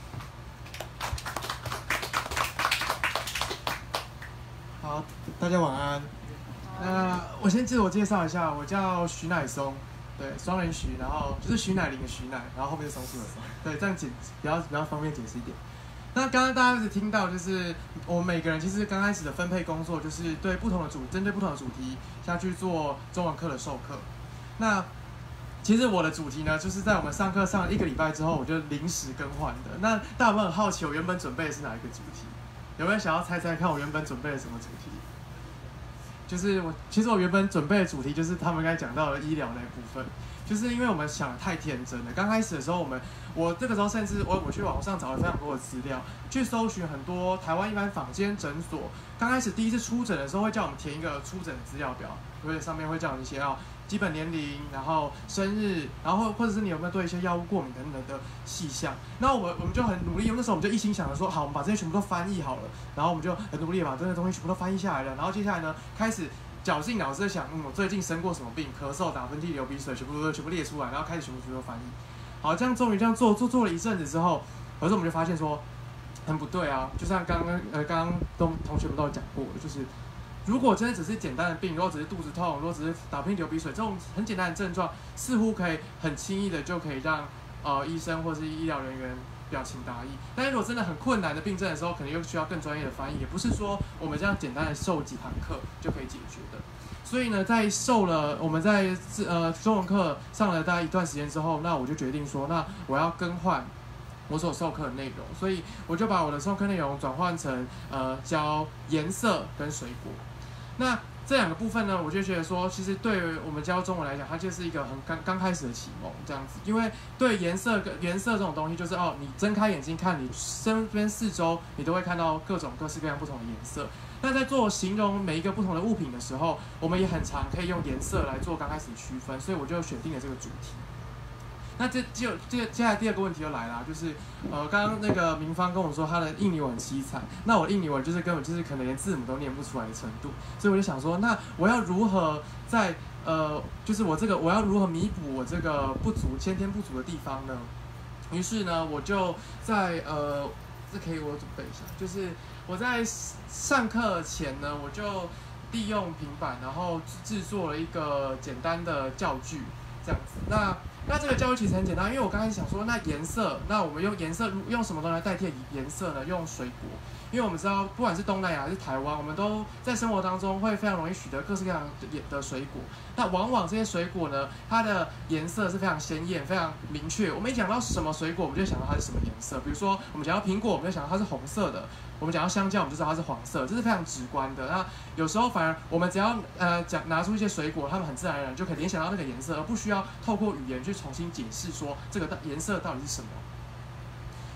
好，大家晚安。那我先自我介绍一下，我叫徐乃松，对，双人徐，然后就是徐乃麟的徐乃，然后后面是松树的松，对，这样解比较比较方便解释一点。那刚刚大家一直听到，就是我们每个人其实刚开始的分配工作，就是对不同的主，针对不同的主题下去做中文课的授课。那其实我的主题呢，就是在我们上课上了一个礼拜之后，我就临时更换的。那大家有没有很好奇，我原本准备的是哪一个主题？有没有想要猜猜看，我原本准备了什么主题？就是我，其实我原本准备的主题就是他们刚才讲到的医疗那一部分，就是因为我们想的太天真了。刚开始的时候，我们我这个时候甚至我我去网上找了非常多的资料，去搜寻很多台湾一般坊间诊所。刚开始第一次出诊的时候，会叫我们填一个出诊资料表，因为上面会叫你写到基本年龄，然后生日，然后或者是你有没有对一些药物过敏等等的细项。那我们我们就很努力，那时候我们就一心想着说，好，我们把这些全部都翻译好了，然后我们就很努力把这些东西全部都翻译下来了。然后接下来呢，开始绞尽脑汁的想，嗯，我最近生过什么病，咳嗽、打喷嚏、流鼻水，全部都全部列出来，然后开始全部全部都翻译。好，这样终于这样做做做了一阵子之后，可是我们就发现说，很不对啊，就像刚刚呃刚刚都同学们都有讲过的，就是如果真的只是简单的病，如果只是肚子痛，如果只是打喷嚏、流鼻水这种很简单的症状，似乎可以很轻易的就可以让呃医生或是医疗人员表情达意。但是如果真的很困难的病症的时候，可能又需要更专业的翻译，也不是说我们这样简单的授几堂课就可以解决的。所以呢，在受了我们在呃中文课上了大概一段时间之后，那我就决定说，那我要更换我所授课的内容，所以我就把我的授课内容转换成呃教颜色跟水果。那这两个部分呢，我就觉得说，其实对于我们教中文来讲，它就是一个很刚刚开始的启蒙这样子。因为对颜色跟颜色这种东西，就是哦，你睁开眼睛看你身边四周，你都会看到各种各式各样不同的颜色。那在做形容每一个不同的物品的时候，我们也很常可以用颜色来做刚开始的区分，所以我就选定了这个主题。那这就这接下来第二个问题就来了，就是呃，刚刚那个明芳跟我说他的印尼文很凄惨，那我的印尼文就是根本就是可能连字母都念不出来的程度，所以我就想说，那我要如何在呃，就是我这个我要如何弥补我这个不足先天不足的地方呢？于是呢，我就在呃，这可以我准备一下，就是我在上课前呢，我就利用平板，然后制作了一个简单的教具，这样子。那那这个教育其实很简单，因为我刚才想说，那颜色，那我们用颜色用什么东西来代替颜色呢？用水果，因为我们知道，不管是东南亚还是台湾，我们都在生活当中会非常容易取得各式各样的水果。那往往这些水果呢，它的颜色是非常鲜艳、非常明确。我们一讲到什么水果，我们就想到它是什么颜色。比如说，我们讲到苹果，我们就想到它是红色的；我们讲到香蕉，我们就知道它是黄色，这是非常直观的。那有时候反而我们只要呃讲拿出一些水果，它们很自然而然就可以联想到那个颜色，而不需要透过语言去重新解释说这个颜色到底是什么。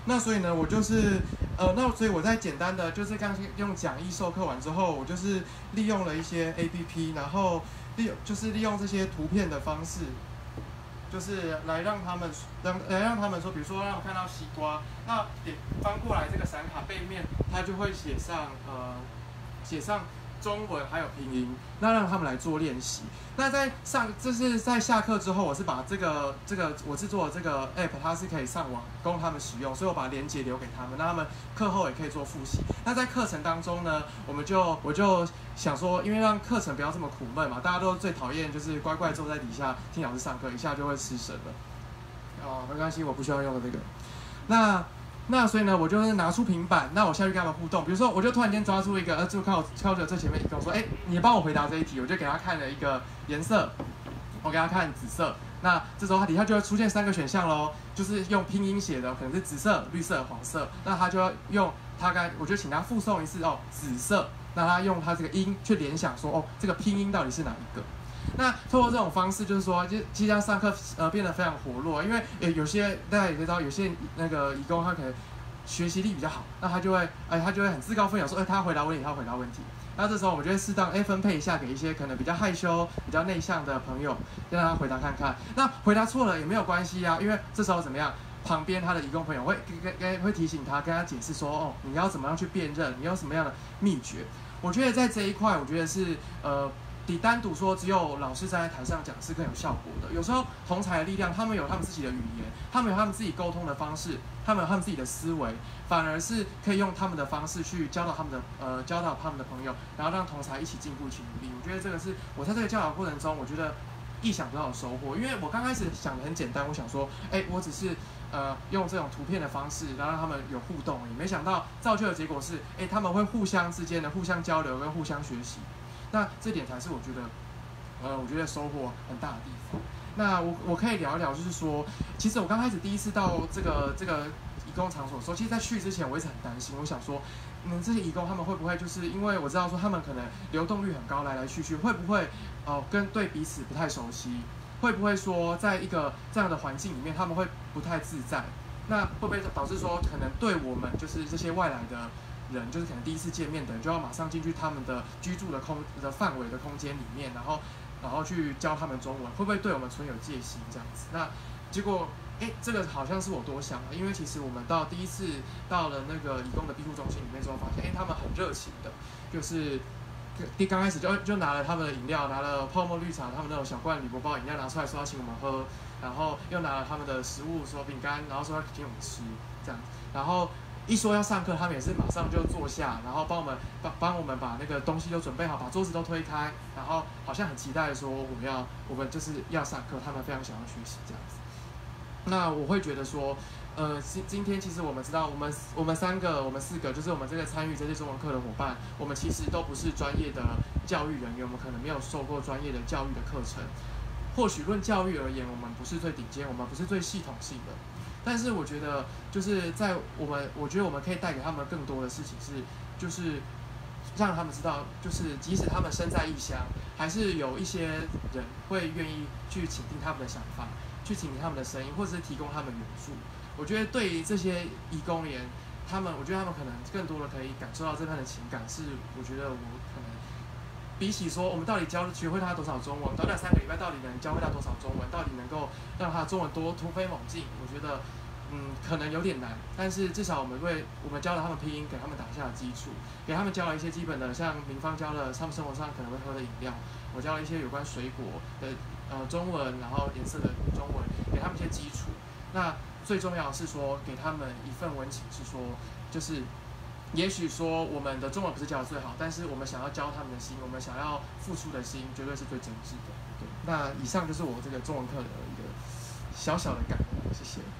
那所以呢，我就是呃，那所以我在简单的就是刚用讲义授课完之后，我就是利用了一些 A P P， 然后利用就是利用这些图片的方式。就是来让他们让来让他们说，比如说让我看到西瓜，那点翻过来这个闪卡背面，它就会写上呃写上中文还有拼音，那让他们来做练习。那在上这是在下课之后，我是把这个这个我制作的这个 app， 它是可以上网供他们使用，所以我把链接留给他们，让他们课后也可以做复习。那在课程当中呢，我们就我就想说，因为让课程不要这么苦闷嘛，大家都最讨厌就是乖乖坐在底下听老师上课，一下就会失神了。哦，没关系，我不需要用的这个。那那所以呢，我就是拿出平板，那我下去跟他们互动。比如说，我就突然间抓出一个，呃，就靠靠着最前面一个说，哎，你帮我回答这一题，我就给他看了一个颜色，我给他看紫色。那这时候它底下就会出现三个选项咯，就是用拼音写的，可能是紫色、绿色、黄色。那他就要用他刚才，我就请他复诵一次哦，紫色。那他用他这个音去联想说，哦，这个拼音到底是哪一个？那透过这种方式，就是说，就即将上课呃变得非常活络，因为呃有些大家也知道，有些那个义工他可能学习力比较好，那他就会哎他就会很自告奋勇说，哎他回答问题，他回答问题。那这时候我们就会适当哎分配一下给一些可能比较害羞、比较内向的朋友，让他回答看看。那回答错了也没有关系啊，因为这时候怎么样？旁边他的义工朋友会跟跟会提醒他，跟他解释说，哦，你要怎么样去辨认，你有什么样的秘诀？我觉得在这一块，我觉得是呃。比单独说只有老师站在台上讲是更有效果的。有时候同侪的力量，他们有他们自己的语言，他们有他们自己沟通的方式，他们有他们自己的思维，反而是可以用他们的方式去教导他们的呃教导他们的朋友，然后让同侪一起进步、一起努力。我觉得这个是我在这个教导过程中，我觉得意想不到的收获。因为我刚开始想的很简单，我想说，哎，我只是呃用这种图片的方式，然后让他们有互动，也没想到造就的结果是，哎，他们会互相之间的互相交流跟互相学习。那这点才是我觉得，呃，我觉得收获很大的地方。那我我可以聊一聊，就是说，其实我刚开始第一次到这个这个义工场所的时候，其实在去之前我一直很担心，我想说，嗯，这些义工他们会不会就是因为我知道说他们可能流动率很高，来来去去，会不会哦、呃、跟对彼此不太熟悉？会不会说在一个这样的环境里面，他们会不太自在？那会不会导致说可能对我们就是这些外来的人，就是可能第一次见面的人，就要马上进去他们的居住的空的范围的空间里面，然后然后去教他们中文，会不会对我们存有戒心这样子？那结果，哎，这个好像是我多想了，因为其实我们到第一次到了那个义工的庇护中心里面之后，发现，哎，他们很热情的，就是第刚开始就就拿了他们的饮料，拿了泡沫绿茶，他们那种小罐铝箔包饮料拿出来说要请我们喝，然后又拿了他们的食物，说饼干，然后说要请我们吃这样，然后。一说要上课，他们也是马上就坐下，然后帮我们帮帮我们把那个东西都准备好，把桌子都推开，然后好像很期待说我们要我们就是要上课，他们非常想要学习这样子。那我会觉得说，呃，今今天其实我们知道，我们我们三个，我们四个，就是我们这个参与这些中文课的伙伴，我们其实都不是专业的教育人员，我们可能没有受过专业的教育的课程。或许论教育而言，我们不是最顶尖，我们不是最系统性的。但是我觉得，就是在我们，我觉得我们可以带给他们更多的事情是，就是让他们知道，就是即使他们身在异乡，还是有一些人会愿意去倾听他们的想法，去倾听他们的声音，或者是提供他们援助。我觉得对于这些义工而言，他们，我觉得他们可能更多的可以感受到这份的情感，是我觉得我可能比起说我们到底教学会他多少中文，短短三个礼拜到底能教会他多少中文，到底能够让他中文多突飞猛进，我觉得。嗯，可能有点难，但是至少我们会，我们教了他们拼音，给他们打下了基础，给他们教了一些基本的，像明芳教了他们生活上可能会喝的饮料，我教了一些有关水果的呃中文，然后颜色的中文，给他们一些基础。那最重要的是说，给他们一份温情，是说，就是也许说我们的中文不是教的最好，但是我们想要教他们的心，我们想要付出的心，绝对是最真挚的。对，那以上就是我这个中文课的一个小小的感悟，谢谢。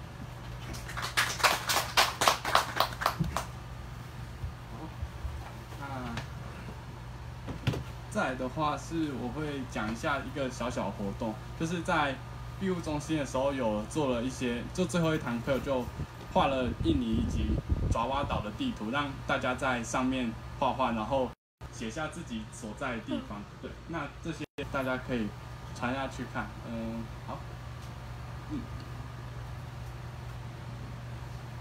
再来的话是我会讲一下一个小小活动，就是在庇护中心的时候有做了一些，就最后一堂课就画了印尼以及爪哇岛的地图，让大家在上面画画，然后写下自己所在的地方。对，那这些大家可以传下去看。嗯，好，嗯。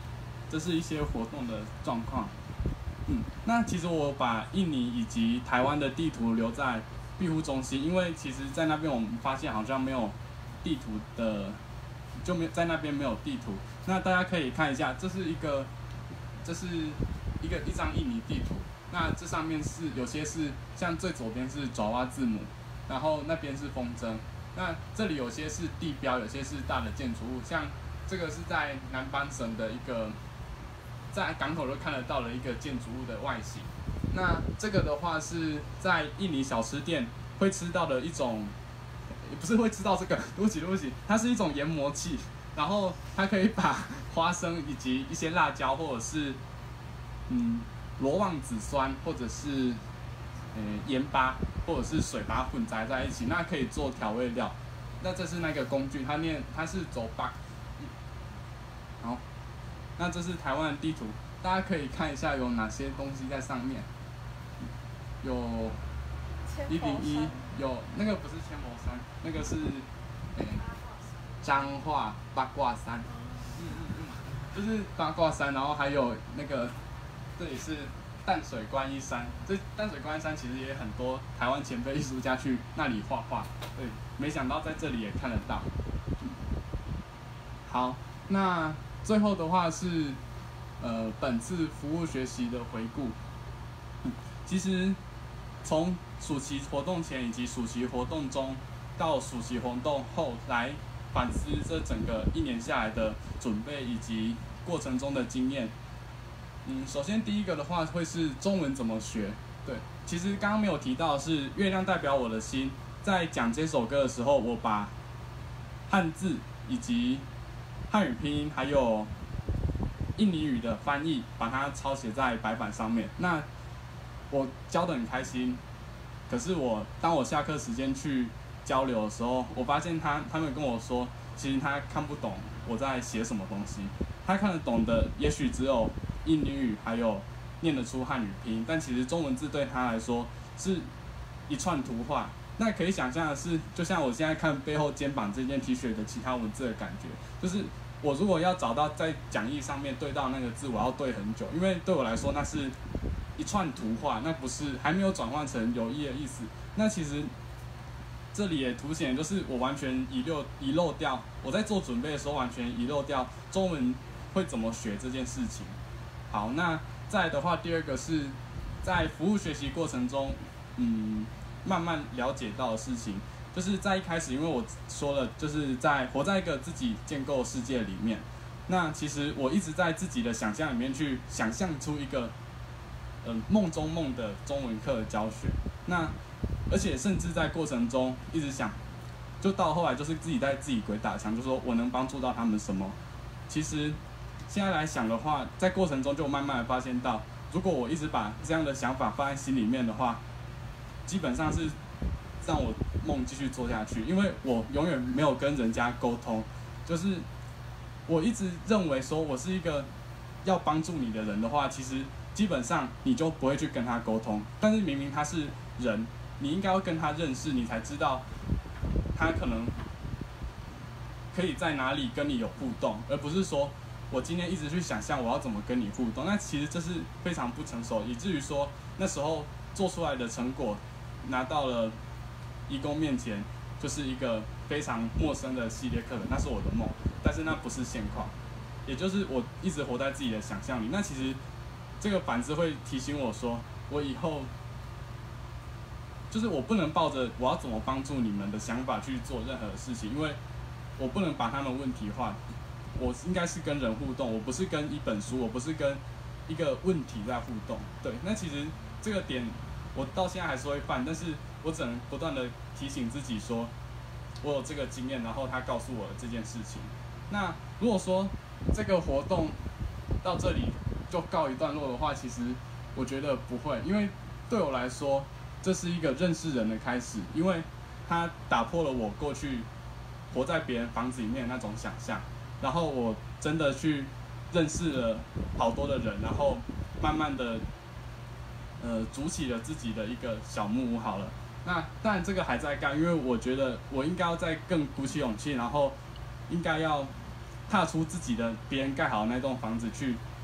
这是一些活动的状况。嗯，那其实我把印尼以及台湾的地图留在庇护中心，因为其实在那边我们发现好像没有地图的，就没有在那边没有地图。那大家可以看一下，这是一个，这是一个一张印尼地图。那这上面是有些是像最左边是爪哇字母，然后那边是风筝。那这里有些是地标，有些是大的建筑物，像这个是在南邦省的一个。在港口都看得到的一个建筑物的外形。那这个的话是在印尼小吃店会吃到的一种，也不是会吃到这个，对不起对不起，它是一种研磨器，然后它可以把花生以及一些辣椒或者是嗯罗望子酸或者是呃盐巴或者是水把它混杂在一起，那可以做调味料。那这是那个工具，它念它是走把。好。那这是台湾的地图，大家可以看一下有哪些东西在上面。有一零一，有那个不是千佛山，那个是诶彰化八卦山，嗯嗯嗯，就是八卦山，然后还有那个这里是淡水观音山，这淡水观音山其实也很多台湾前辈艺术家去那里画画，对，没想到在这里也看得到。嗯、好，那。最后的话是，呃，本次服务学习的回顾。嗯、其实从暑期活动前以及暑期活动中到暑期活动后来反思这整个一年下来的准备以及过程中的经验。嗯，首先第一个的话会是中文怎么学。对，其实刚刚没有提到的是月亮代表我的心，在讲这首歌的时候，我把汉字以及汉语拼音还有印尼语的翻译，把它抄写在白板上面。那我教得很开心，可是我当我下课时间去交流的时候，我发现他他们跟我说，其实他看不懂我在写什么东西。他看得懂的也许只有印尼语，还有念得出汉语拼音，但其实中文字对他来说是一串图画。那可以想象的是，就像我现在看背后肩膀这件 T 恤的其他文字的感觉，就是我如果要找到在讲义上面对到那个字，我要对很久，因为对我来说那是一串图画，那不是还没有转换成有意的意思。那其实这里也凸显，就是我完全遗漏遗漏掉，我在做准备的时候完全遗漏掉中文会怎么学这件事情。好，那再来的话，第二个是在服务学习过程中，嗯。慢慢了解到的事情，就是在一开始，因为我说了，就是在活在一个自己建构的世界里面。那其实我一直在自己的想象里面去想象出一个，嗯、呃，梦中梦的中文课的教学。那而且甚至在过程中一直想，就到后来就是自己在自己鬼打墙，就说我能帮助到他们什么？其实现在来想的话，在过程中就慢慢的发现到，如果我一直把这样的想法放在心里面的话，基本上是让我梦继续做下去，因为我永远没有跟人家沟通，就是我一直认为说我是一个要帮助你的人的话，其实基本上你就不会去跟他沟通。但是明明他是人，你应该要跟他认识，你才知道他可能可以在哪里跟你有互动，而不是说我今天一直去想象我要怎么跟你互动。那其实这是非常不成熟，以至于说那时候做出来的成果拿到了义工面前，就是一个非常陌生的系列课程，那是我的梦，但是那不是现况，也就是我一直活在自己的想象里。那其实这个反思会提醒我说，我以后就是我不能抱着我要怎么帮助你们的想法去做任何事情，因为我不能把他们问题化。我应该是跟人互动，我不是跟一本书，我不是跟一个问题在互动。对，那其实这个点我到现在还是会犯，但是我只能不断的提醒自己说，我有这个经验，然后他告诉我的这件事情。那如果说这个活动到这里就告一段落的话，其实我觉得不会，因为对我来说，这是一个认识人的开始，因为它打破了我过去活在别人房子里面的那种想象，然后我真的去认识了好多的人，然后慢慢的呃组起了自己的一个小木屋好了。那当然这个还在干，因为我觉得我应该要再更鼓起勇气，然后应该要踏出自己的别人盖好的那栋房子去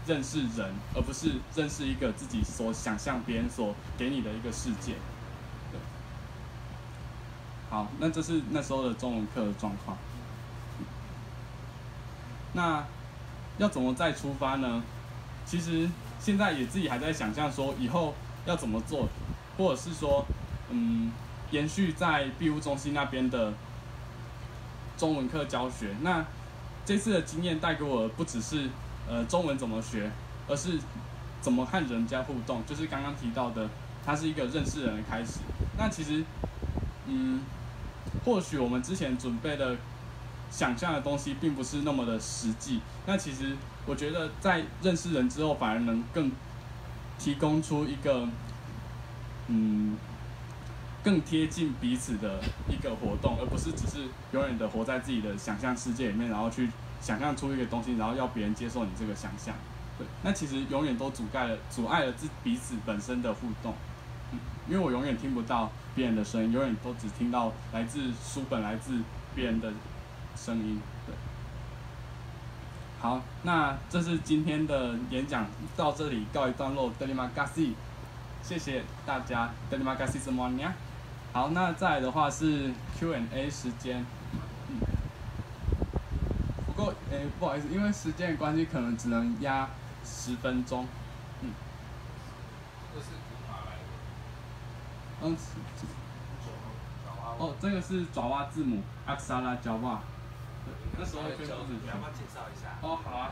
认识人，而不是认识一个自己所想象别人所给你的一个世界。对，好，那这是那时候的中文课的状况。那要怎么再出发呢？其实现在也自己还在想象说以后要怎么做，或者是说，嗯，延续在庇护中心那边的中文课教学。那这次的经验带给我的不只是呃中文怎么学，而是怎么和人家互动，就是刚刚提到的，它是一个认识人的开始。那其实，嗯，或许我们之前准备的想象的东西并不是那么的实际。那其实我觉得在认识人之后，反而能更提供出一个嗯更贴近彼此的一个活动，而不是只是永远的活在自己的想象世界里面，然后去想象出一个东西，然后要别人接受你这个想象。对，那其实永远都阻盖了阻碍了自彼此本身的互动。嗯，因为我永远听不到别人的声音，永远都只听到来自书本、来自别人的声音。对。好，那这是今天的演讲，到这里告一段落。Terima kasih， 谢谢大家。Terima kasih semuanya。好，那再来的话是 Q and A 时间。嗯。不过，诶、欸，不好意思，因为时间的关系，可能只能压十分钟。嗯。 这是古马来的。 嗯。哦，这个是爪哇字母 Aksara Jawa。那时候跟教子， 你要不要介绍一下？ 哦，好啊。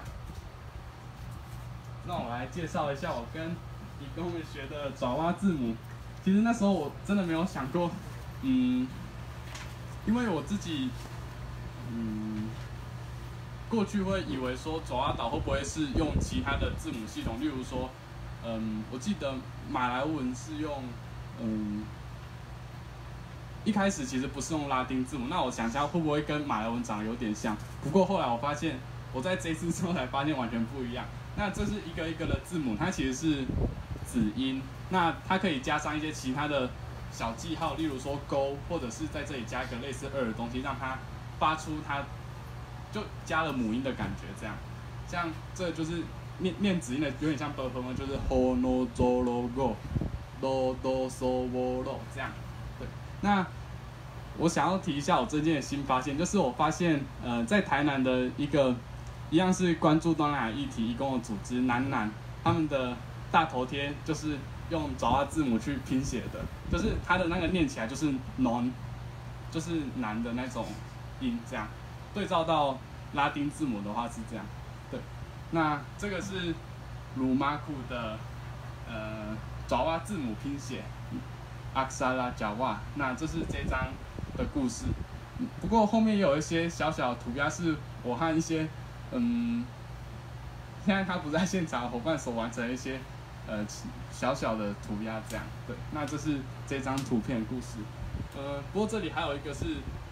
那我来介绍一下我跟你跟我们学的爪哇字母。其实那时候我真的没有想过，嗯，因为我自己，嗯，过去会以为说爪哇岛会不会是用其他的字母系统，例如说，嗯，我记得马来文是用，嗯。一开始其实不是用拉丁字母，那我想一下会不会跟马来文长得有点像？不过后来我发现，我在这一次之后才发现完全不一样。那这是一个一个的字母，它其实是子音，那它可以加上一些其他的小记号，例如说勾，或者是在这里加一个类似二的东西，让它发出它就加了母音的感觉，这样。像这就是念念子音的，有点像 b p m， 就是 ho no zo lo go do do so wo lo 这样。那我想要提一下我最近的新发现，就是我发现，呃，在台南的一个一样是关注东南亚议题义工的组织南南，他们的大头贴就是用爪哇字母去拼写的，就是它的那个念起来就是 non， 就是男的那种音，这样对照到拉丁字母的话是这样，对。那这个是鲁马库的呃爪哇字母拼写。Aksara Jawa， 那这是这张的故事。不过后面也有一些小小的涂鸦，是我和一些嗯，现在他不在现场的伙伴所完成的一些呃小小的涂鸦，这样。对，那这是这张图片的故事。呃，不过这里还有一个是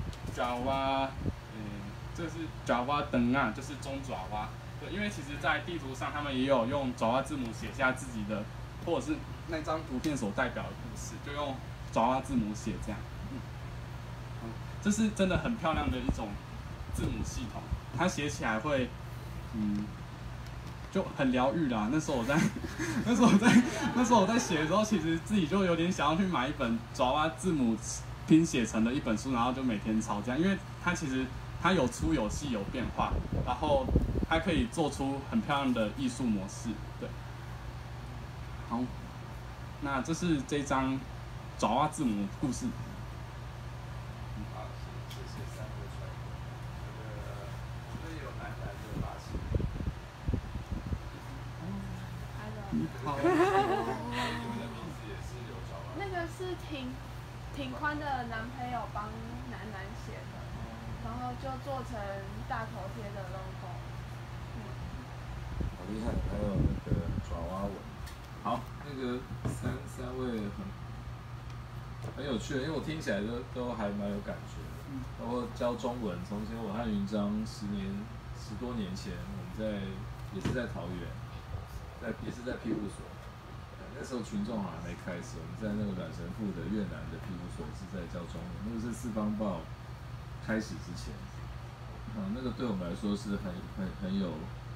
Jawa， 嗯，这是 Jawa 灯啊，就是中爪哇。对，因为其实在地图上他们也有用爪哇字母写下自己的，或者是那张图片所代表的故事，就用爪哇字母写这样。嗯，这是真的很漂亮的一种字母系统，它写起来会，嗯，就很疗愈啦。那时候我在，那时候我在，那时候我在写的时候，其实自己就有点想要去买一本爪哇字母拼写成的一本书，然后就每天抄这样，因为它其实它有粗有细有变化，然后它可以做出很漂亮的艺术模式，对。好，那这是这张爪哇字母的故事。 好，谢谢三位传友。这个这有男男的发型。 你好。 你们的名字也是有爪哇。 那个是挺挺宽的男朋友帮楠楠写的，然后就做成大头贴的 logo。嗯。 好厉害，还有那个爪哇文。好，那个三三位很很有趣的，因为我听起来都都还蛮有感觉的。 嗯。 包括教中文，从前我和云章十年十多年前，我们在也是在桃园，在也是在庇护所。那时候群众好像还没开始，我们在那个阮神父的越南的庇护所也是在教中文，那个是四方报开始之前。啊，那个对我们来说是很很很有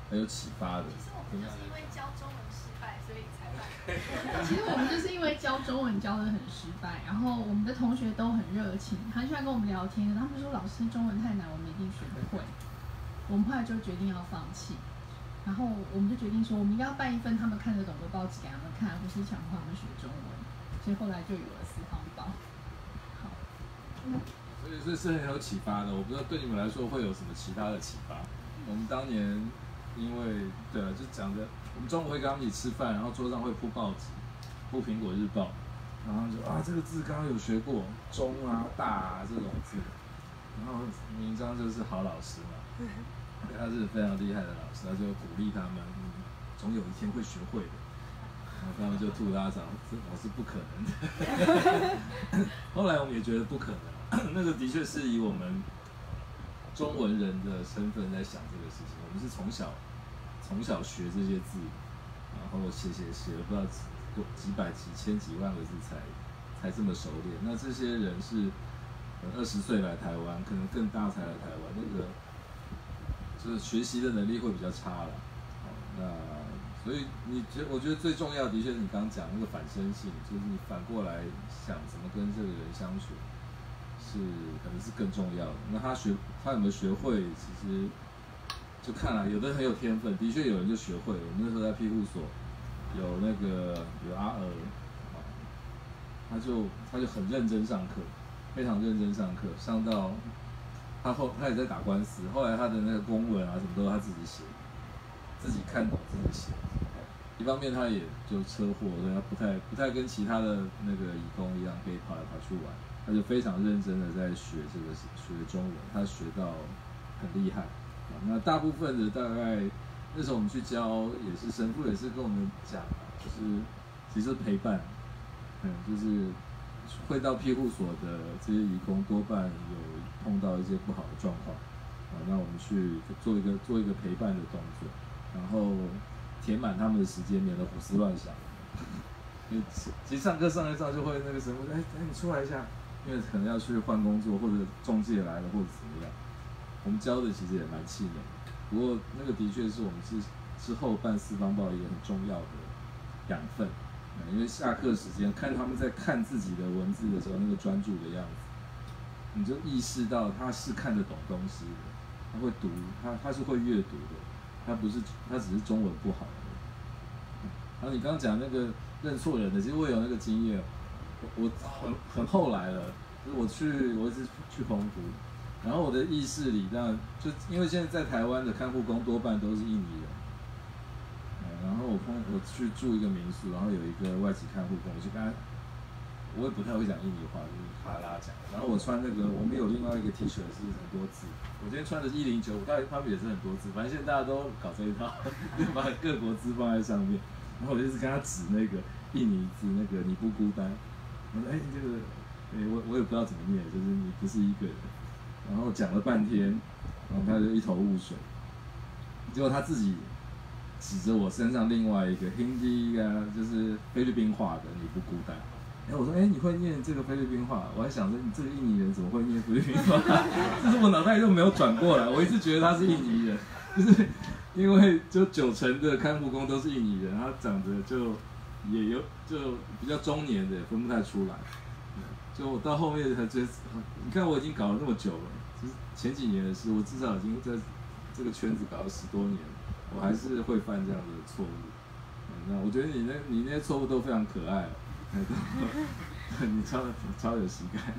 很有启发的。 其实我们就是因为教中文失败，所以才办。 其实我们就是因为教中文教的很失败，然后我们的同学都很热情，很喜欢跟我们聊天。他们说老师中文太难，我们一定学不会。我们后来就决定要放弃，然后我们就决定说，我们应该要办一份他们看得懂的报纸给他们看，不是强迫他们学中文。所以后来就有了四方报。好，嗯。 所以这是很有启发的，我不知道对你们来说会有什么其他的启发。我们当年因为对啊，就讲着我们中午会跟他们一起吃饭，然后桌上会铺报纸，铺《苹果日报》，然后就啊这个字刚刚有学过，中啊大啊这种字，然后明章就是好老师嘛，他是非常厉害的老师，他就鼓励他们，嗯，总有一天会学会的。然后他们就吐他掌，这我是不可能的。后来我们也觉得不可能。那个的确是以我们中文人的身份在想这个事情。我们是从小从小学这些字，然后写写写了不知道几几百几千几万个字才才这么熟练。那这些人是二十岁来台湾，可能更大才来台湾，那个就是学习的能力会比较差了。那所以你觉我觉得最重要的，的确是你刚刚讲那个反身性，就是你反过来想怎么跟这个人相处。是可能是更重要的。那他学他有没有学会，其实就看了，有的很有天分，的确有人就学会了。我们那时候在庇护所有那个有阿娥，他就他就很认真上课，非常认真上课，上到他后他也在打官司，后来他的那个公文啊什么都是他自己写，自己看懂自己写。一方面他也就车祸，所以他不太不太跟其他的那个义工一样可以跑来跑去玩。他就非常认真的在学这个学中文，他学到很厉害。那大部分的大概那时候我们去教，也是神父也是跟我们讲，就是其实陪伴，嗯，就是会到庇护所的这些义工多半有碰到一些不好的状况，啊，那我们去做一个做一个陪伴的动作，然后填满他们的时间，免得胡思乱想。因为其实上课上一上就会那个神父，哎哎你出来一下。因为可能要去换工作，或者中介来了，或者怎么样，我们教的其实也蛮气馁的。不过那个的确是我们之之后办四方报一个很重要的养分，因为下课时间看他们在看自己的文字的时候，那个专注的样子，你就意识到他是看得懂东西的，他会读，他他是会阅读的，他不是他只是中文不好而已。然后你刚刚讲那个认错人的，其实我有那个经验。我很很后来了，就是我去我是去澎湖，然后我的意识里，当然就因为现在在台湾的看护工多半都是印尼人，嗯，然后我碰我去住一个民宿，然后有一个外籍看护工，我就跟他，我也不太会讲印尼话，就是哈拉讲，然后我穿那个我们有另外一个 T 恤是很多字，我今天穿的是一零九五，但他们也是很多字，反正现在大家都搞这一套，就把各国字放在上面，然后我就一直跟他指那个印尼字，那个你不孤单。我说：“哎、欸，这个，哎、欸，我我也不知道怎么念，就是你不是一个人。”然后讲了半天，然后他就一头雾水。结果他自己指着我身上另外一个 Hindi 啊，就是菲律宾话的“你不孤单”。哎、欸，我说：“哎、欸，你会念这个菲律宾话？”我还想着你这个印尼人怎么会念菲律宾话？就是我脑袋就没有转过来，我一直觉得他是印尼人，就是因为就九成的看护工都是印尼人，他长得就。也有就比较中年的，也分不太出来。就我到后面才觉得，你看我已经搞了那么久了，就是前几年的事，我至少已经在这个圈子搞了十多年，我还是会犯这样的错误。那我觉得你那你那些错误都非常可爱，你超超有喜感。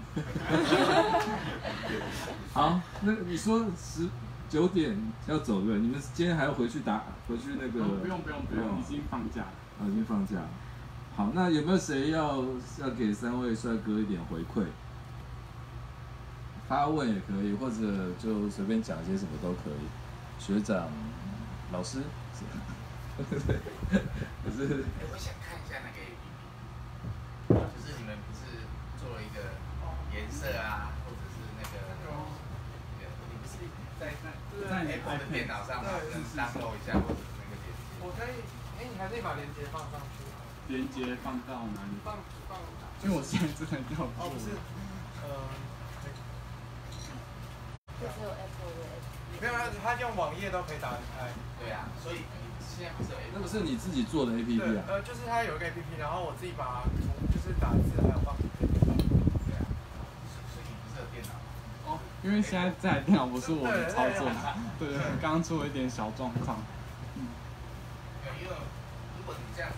好，那你说十九点要走对不对？你们今天还要回去打回去那个？ 哦、不用不用不用，已经放假了。 啊，已经放假了。好，那有没有谁要要给三位帅哥一点回馈？发问也可以，或者就随便讲些什么都可以。学长、老师，对，可是。 我想看一下那个 A P P， 就是你们不是做了一个颜色啊，或者是那个那个，你不是在在在 Apple 的电脑上吗？能 download 一下，或者是那个链接。 我可以。哎、欸，你还可以把链接放上去。 链接放到哪里？ 放放。 因为我现在真的要。 哦，不是，呃， 就只有 Apple 的 A P P。 没有，他用网页都可以打得开。 对啊，所以现在不是有 A P P， 那个是你自己做的 A P P 啊？ 呃，就是它有一个 A P P， 然后我自己把图就是打字还有放图片。 对啊，所以你不是有电脑？ 哦，因为现在这台电脑不是我的操作，对对，刚刚出了一点小状况。嗯。 没有，因为如果你这样子。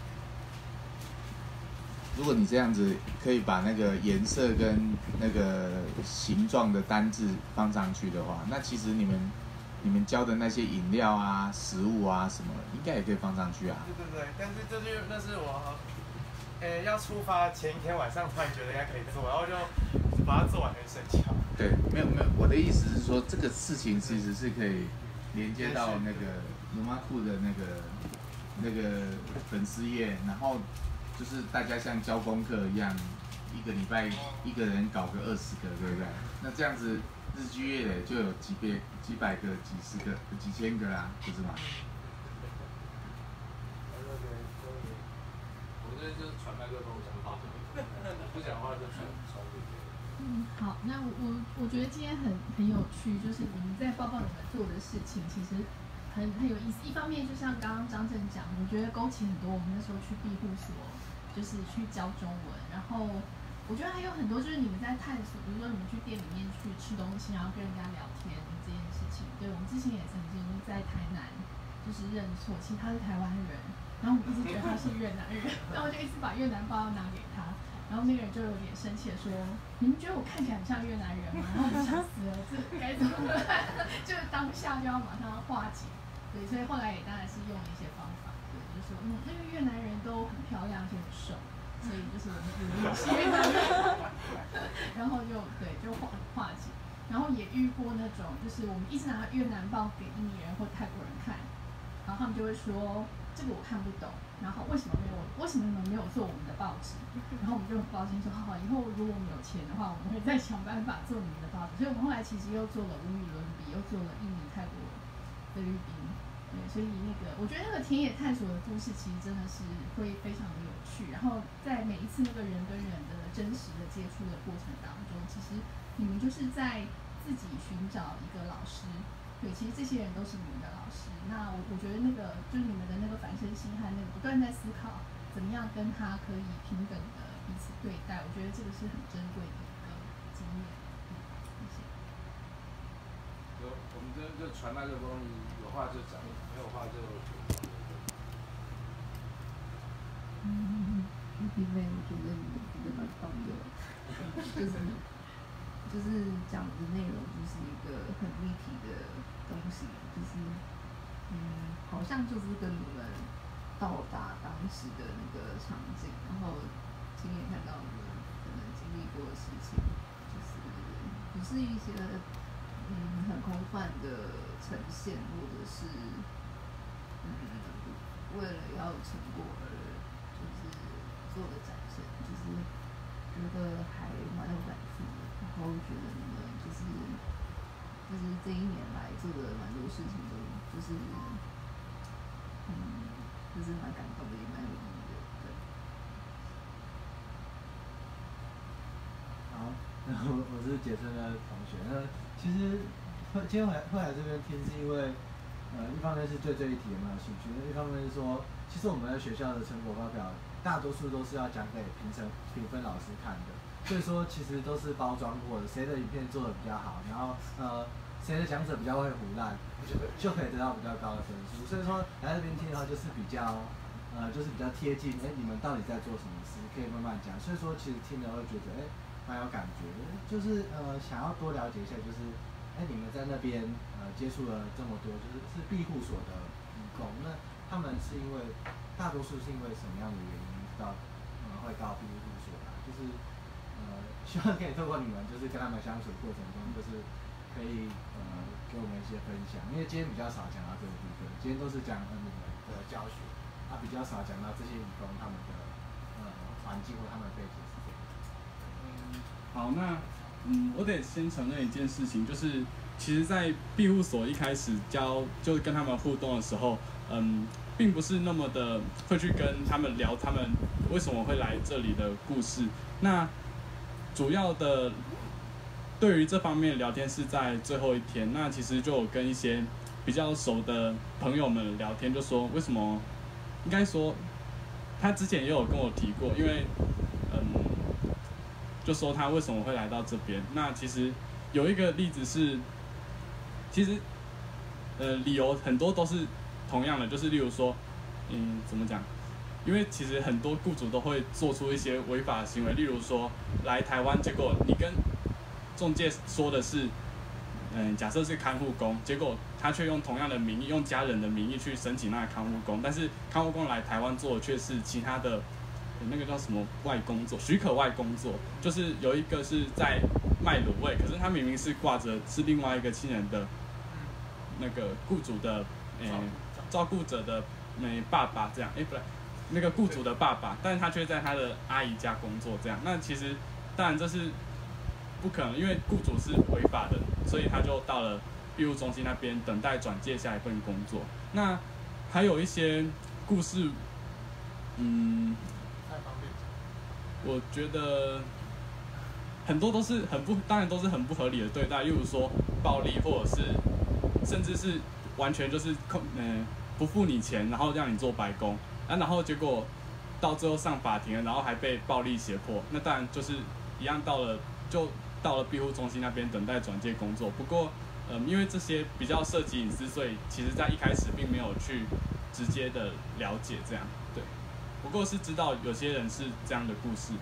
如果你这样子可以把那个颜色跟那个形状的单字放上去的话，那其实你们你们教的那些饮料啊、食物啊什么，应该也可以放上去啊。 对对对，但是这就那是我，呃，要出发前一天晚上突然觉得应该可以做，然后就把它做完很省巧。 对，没有没有，我的意思是说，这个事情其实是可以连接到那个努马库的那个那个粉丝页，然后。就是大家像交功课一样，一个礼拜一个人搞个二十个，对不对？那这样子日积月累就有几百、几百个、几十个、几千个啦，不是吗？ 我这边就是传麦克风讲话，不讲话就传传给别人。 嗯，好，那我我觉得今天很很有趣，就是你们在报告你们做的事情，其实很很有意思。一方面就像刚刚张正讲，我觉得勾起很多我们那时候去庇护所。就是去教中文，然后我觉得还有很多就是你们在探索，比如说你们去店里面去吃东西，然后跟人家聊天这件事情。对，我们之前也曾经在台南就是认错，其实他是台湾人，然后我们一直觉得他是越南人，然后我就一直把越南包拿给他，然后那个人就有点生气的说：“你们觉得我看起来很像越南人吗？”然后我就想死了，这该怎么办？就是当下就要马上化解。对，所以后来也当然是用了一些方法。就说嗯，那个越南人都很漂亮，而且很瘦，所以就是我们以为也是越南人，然后就对就化化解，然后也遇过那种就是我们一直拿越南报给印尼人或泰国人看，然后他们就会说这个我看不懂，然后为什么没有为什么你们没有做我们的报纸？然后我们就很抱歉说好，以后如果我们有钱的话，我们会再想办法做你们的报纸。所以我们后来其实又做了无与伦比，又做了印尼、泰国、菲律宾。对，所以那个我觉得那个田野探索的故事其实真的是会非常的有趣，然后在每一次那个人跟人的真实的接触的过程当中，其实你们就是在自己寻找一个老师。对，其实这些人都是你们的老师。那我我觉得那个就是你们的那个反身心和那个不断在思考怎么样跟他可以平等的彼此对待，我觉得这个是很珍贵的一个经验。嗯，谢谢。 就我们这就传麦克风，有话就讲，没有话就。 嗯，弟妹，我觉得你们真的蛮棒的，就是就是讲的内容就是一个很立体的东西，就是嗯，好像就是跟你们到达当时的那个场景，然后亲眼看到你们可能经历过的事情，就是不是一些嗯很空泛的呈现，或者是嗯为了要成果而就是做的展现，就是觉得还蛮有感触的。然后觉得你们就是就是这一年来做的蛮多事情都就是嗯就是蛮感动的，也蛮有意义的。对。 好，然后我是杰森的同学。那其实会今天会会来这边听，是因为呃一方面是对这一题有没有兴趣，另一方面是说，其实我们在学校的成果发表，大多数都是要讲给评审评分老师看的。所以说，其实都是包装过的，谁的影片做的比较好，然后呃，谁的讲者比较会胡乱，就就可以得到比较高的分数。所以说来这边听的话，就是比较呃，就是比较贴近，哎，你们到底在做什么事，可以慢慢讲。所以说，其实听了会觉得，哎，蛮有感觉的，就是呃，想要多了解一下，就是哎，你们在那边呃接触了这么多，就是是庇护所的义工，那他们是因为大多数是因为什么样的原因到呃会到庇护所来，就是。呃，希望可以透过你们，就是跟他们相处过程中，就是可以呃给我们一些分享。因为今天比较少讲到这个部分，今天都是讲你们的教学，啊比较少讲到这些义工他们的呃环境或他们的背景是怎样。 嗯，好，那嗯，我得先承认一件事情，就是其实，在庇护所一开始教，就跟他们互动的时候，嗯，并不是那么的会去跟他们聊他们为什么会来这里的故事。那主要的对于这方面聊天是在最后一天，那其实就有跟一些比较熟的朋友们聊天，就说为什么，应该说他之前也有跟我提过，因为嗯，就说他为什么会来到这边。那其实有一个例子是，其实呃理由很多都是同样的，就是例如说，嗯，怎么讲？因为其实很多雇主都会做出一些违法的行为，例如说来台湾，结果你跟仲介说的是，嗯，假设是看护工，结果他却用同样的名义，用家人的名义去申请那个看护工，但是看护工来台湾做的却是其他的，那个叫什么外工作，许可外工作，就是有一个是在卖卤味，可是他明明是挂着是另外一个亲人的，那个雇主的，诶、欸，照顾者的，诶、欸、爸爸这样，诶、欸、不对。那个雇主的爸爸，但是他却在他的阿姨家工作，这样，那其实当然这是不可能，因为雇主是违法的，所以他就到了庇护中心那边等待转介下一份工作。那还有一些故事，嗯，我觉得很多都是很不，当然都是很不合理的对待，例如说暴力，或者是甚至是完全就是控，嗯、呃，不付你钱，然后让你做白工。啊，然后结果到最后上法庭了，然后还被暴力胁迫，那当然就是一样到了就到了庇护中心那边等待转介工作。不过，嗯，因为这些比较涉及隐私，所以其实在一开始并没有去直接的了解这样，对。不过是知道有些人是这样的故事。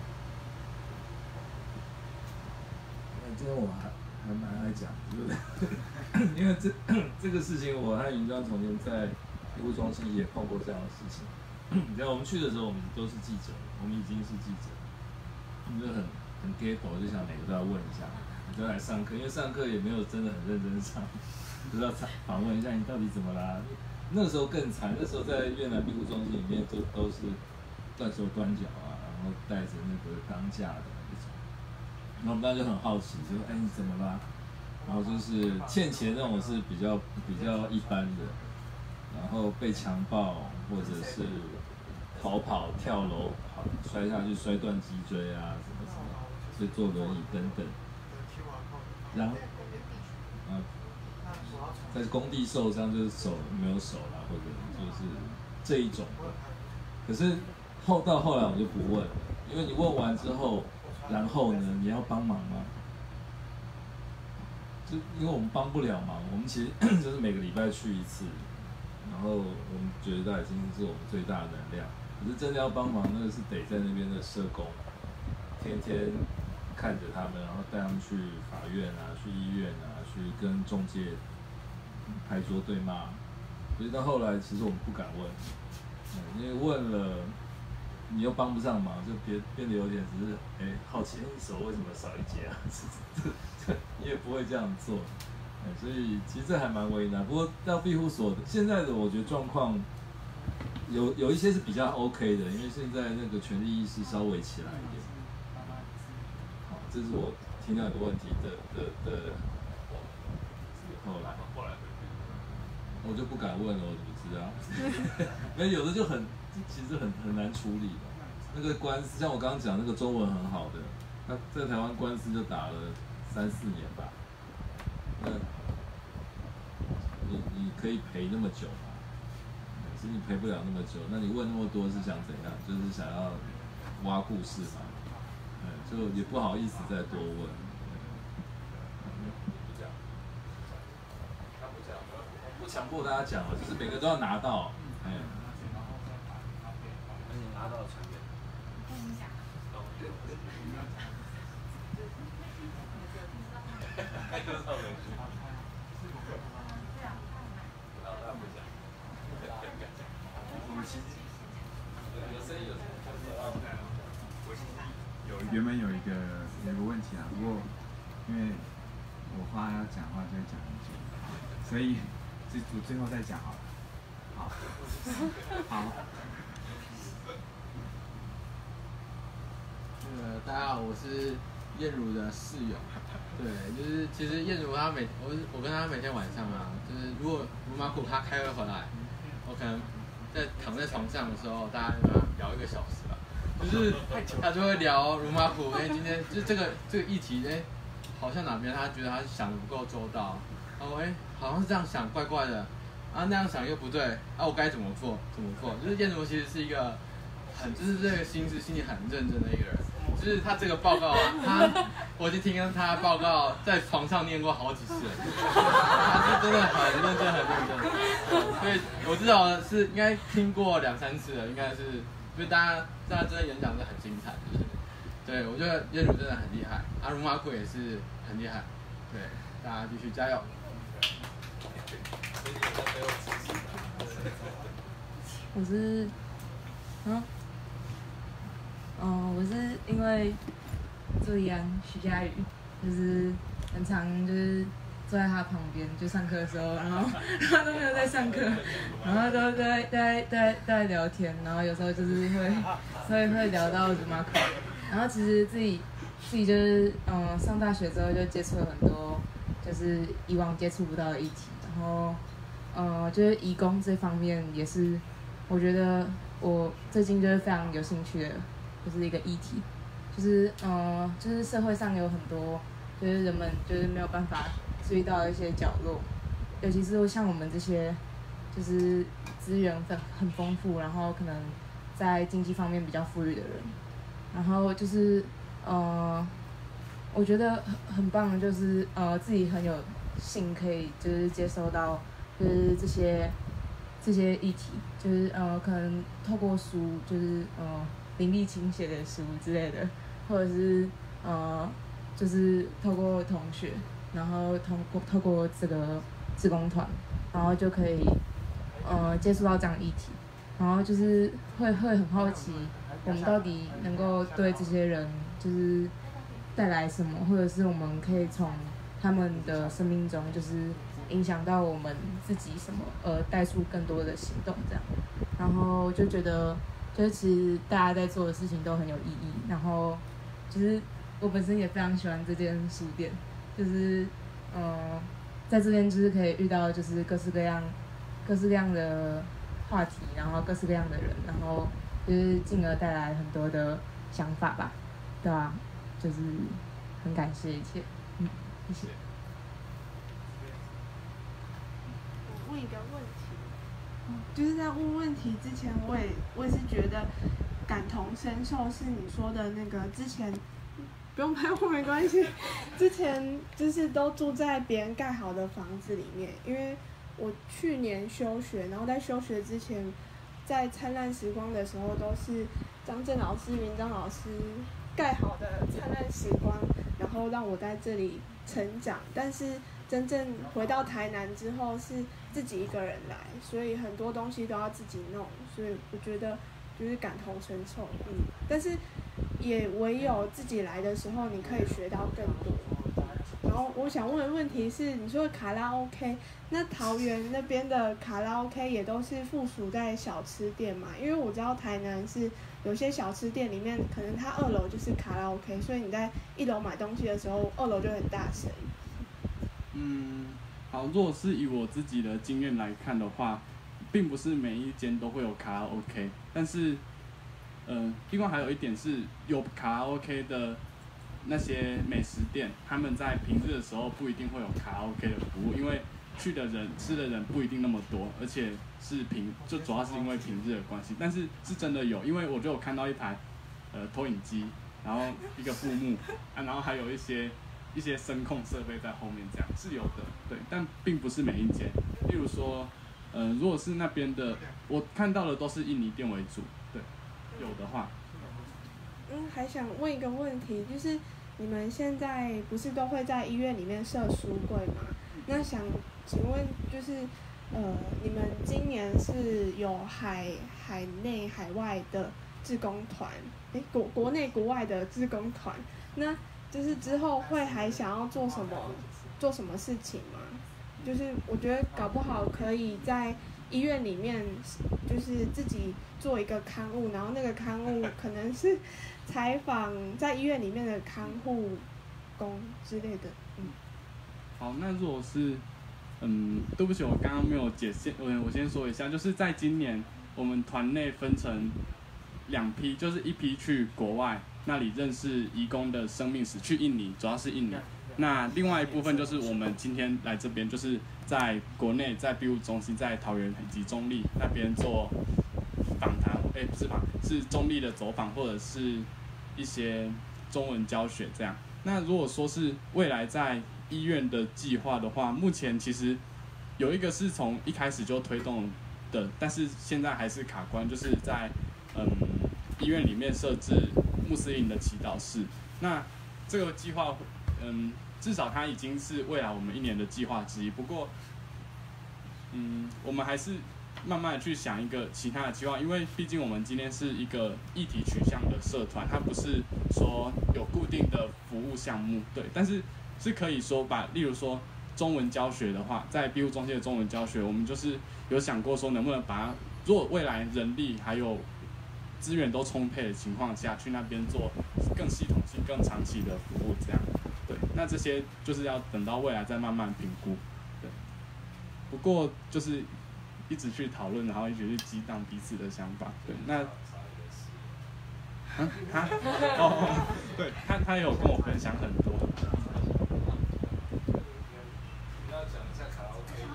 那今天我还还蛮爱讲，对不对？因为这这个事情，我和云章从前在庇护中心也碰过这样的事情。你知道我们去的时候，我们都是记者，我们已经是记者，我们就很很 ghetto， 就想每个都要问一下，你都来上课，因为上课也没有真的很认真上，就是要访问一下你到底怎么啦。那个时候更惨，那时候在越南庇护中心里面都都是断手断脚啊，然后带着那个钢架的那种，然后我们当时就很好奇，就说哎你怎么啦？然后就是欠钱那种是比较比较一般的，然后被强暴或者是逃跑、跳楼、跑摔下去、摔断脊椎啊，什么什么，所以坐轮椅等等。然后，啊，在工地受伤就是手没有手啦，或者就是这一种的。可是后到后来我就不问了，因为你问完之后，然后呢，你要帮忙吗？就因为我们帮不了忙，我们其实就是每个礼拜去一次。然后我们觉得已经是我们最大的能量，可是真的要帮忙，那个是得在那边的社工，天天看着他们，然后带他们去法院啊，去医院啊，去跟仲介拍桌对骂。所以到后来，其实我们不敢问，嗯，因为问了，你又帮不上忙，就变变得有点只是哎好奇，哎你手为什么少一节啊？你也不会这样做。所以其实这还蛮为难，不过到庇护所的现在的我觉得状况有有一些是比较 OK 的，因为现在那个权利意识稍微起来一点。好，这是我听到有个问题的的的后来，我就不敢问了，我怎么知道？因为有的就很其实很很难处理的，那个官司像我刚刚讲那个中文很好的，他在台湾官司就打了三四年吧。那你你可以陪那么久吗？其实你陪不了那么久，那你问那么多是想怎样？就是想要挖故事嘛？嗯，就也不好意思再多问。不讲，他不讲，不强迫大家讲了，就是每个都要拿到。嗯。那你拿到传给。跟你讲。开个少美剧。 有原本有一个有一个问题啊，不过因为我话要讲话就会讲很久，所以这我最后再讲好了。好，好。 那个大家好，我是燕如的室友。对，就是其实燕如她每我我跟她每天晚上啊，就是如果如马库她开会回来，我可能在躺在床上的时候，大家跟她聊一个小时吧，就是她就会聊如马库，哎、欸，今天就这个这个议题，哎、欸， 好像哪边他觉得他想的不够周到，然后哎、欸、好像是这样想怪怪的，啊那样想又不对，啊我该怎么做怎么做？就是建筑其实是一个很就是这个心思心里很认真的一个人，就是他这个报告啊，他我已经听他报告在床上念过好几次了，他是真的很认真很认真，所以我至少是应该听过两三次了，应该是，所以大家大家真的演讲是很精彩的。对，我觉得耶鲁真的很厉害，阿鲁马库也是很厉害，对，大家继续加油。 我是，嗯，哦，我是因为朱利安徐佳宇，就是很常就是坐在他旁边，就上课的时候，然后他都没有在上课，然后都在在在在聊天，然后有时候就是会会会聊到鲁马库。然后其实自己自己就是嗯上大学之后就接触了很多就是以往接触不到的议题，然后呃就是移工这方面也是我觉得我最近就是非常有兴趣的，就是一个议题，就是呃就是社会上有很多就是人们就是没有办法注意到的一些角落，尤其是像我们这些就是资源很很丰富，然后可能在经济方面比较富裕的人。然后就是，呃，我觉得很很棒，就是呃自己很有幸可以就是接收到就是这些这些议题，就是呃可能透过书，就是呃林立清写的书之类的，或者是呃就是透过同学，然后通过透过这个志工团，然后就可以呃接触到这样的议题，然后就是会会很好奇。我们到底能够对这些人就是带来什么，或者是我们可以从他们的生命中就是影响到我们自己什么，而带出更多的行动这样。然后就觉得，就是其实大家在做的事情都很有意义。然后就是我本身也非常喜欢这间书店，就是嗯、呃，在这边就是可以遇到就是各式各样、各式各样的话题，然后各式各样的人，然后。就是进而带来很多的想法吧，对啊，就是很感谢一切，嗯，谢谢。 我问一个问题，就是在问问题之前，我也我也是觉得感同身受，是你说的那个之前不用拍我没关系，之前就是都住在别人盖好的房子里面，因为我去年休学，然后在休学之前。在灿烂时光的时候，都是张震老师、明章老师盖好的灿烂时光，然后让我在这里成长。但是真正回到台南之后，是自己一个人来，所以很多东西都要自己弄，所以我觉得就是感同身受，嗯。但是也唯有自己来的时候，你可以学到更多。然后我想问的问题是，你说卡拉 OK， 那桃园那边的卡拉 OK 也都是附属在小吃店嘛？因为我知道台南是有些小吃店里面，可能它二楼就是卡拉 OK， 所以你在一楼买东西的时候，二楼就很大声。 嗯，好，如果是以我自己的经验来看的话，并不是每一间都会有卡拉 OK， 但是，呃，另外还有一点是有卡拉 OK 的。那些美食店，他们在平日的时候不一定会有卡拉 OK 的服务，因为去的人、吃的人不一定那么多，而且是平，就主要是因为平日的关系。但是是真的有，因为我就有看到一台呃投影机，然后一个布幕啊，然后还有一些一些声控设备在后面，这样是有的，对，但并不是每一间。例如说，呃，如果是那边的，我看到的都是印尼店为主，对，有的话。 嗯，还想问一个问题，就是你们现在不是都会在医院里面设书柜吗？那想请问，就是呃，你们今年是有海海内海外的志工团，诶，国国内国外的志工团，那就是之后会还想要做什么做什么事情吗？就是我觉得搞不好可以在医院里面，就是自己做一个看护，然后那个看护可能是采访在医院里面的看护工之类的。嗯。 好，那如果是，嗯，对不起，我刚刚没有解释，我我先说一下，就是在今年我们团内分成两批，就是一批去国外那里认识移工的生命史，去印尼，主要是印尼， 那另外一部分就是我们今天来这边，就是在国内，在庇护中心，在桃园以及中立那边做访谈，哎、欸，不是访，是中立的走访或者是一些中文教学这样。那如果说是未来在医院的计划的话，目前其实有一个是从一开始就推动的，但是现在还是卡关，就是在嗯医院里面设置穆斯林的祈祷室。那这个计划，嗯，至少它已经是未来我们一年的计划之一。不过，嗯，我们还是慢慢的去想一个其他的计划，因为毕竟我们今天是一个议题取向的社团，它不是说有固定的服务项目，对，但是是可以说把，例如说中文教学的话，在庇护中心的中文教学，我们就是有想过说能不能把它，如果未来人力还有资源都充沛的情况下，去那边做更系统性、更长期的服务，这样，对，那这些就是要等到未来再慢慢评估，对。不过就是一直去讨论，然后一直去激荡彼此的想法，对，那，啊哈，哦，对他他有跟我分享很多。 你要讲一下卡拉 OK 的。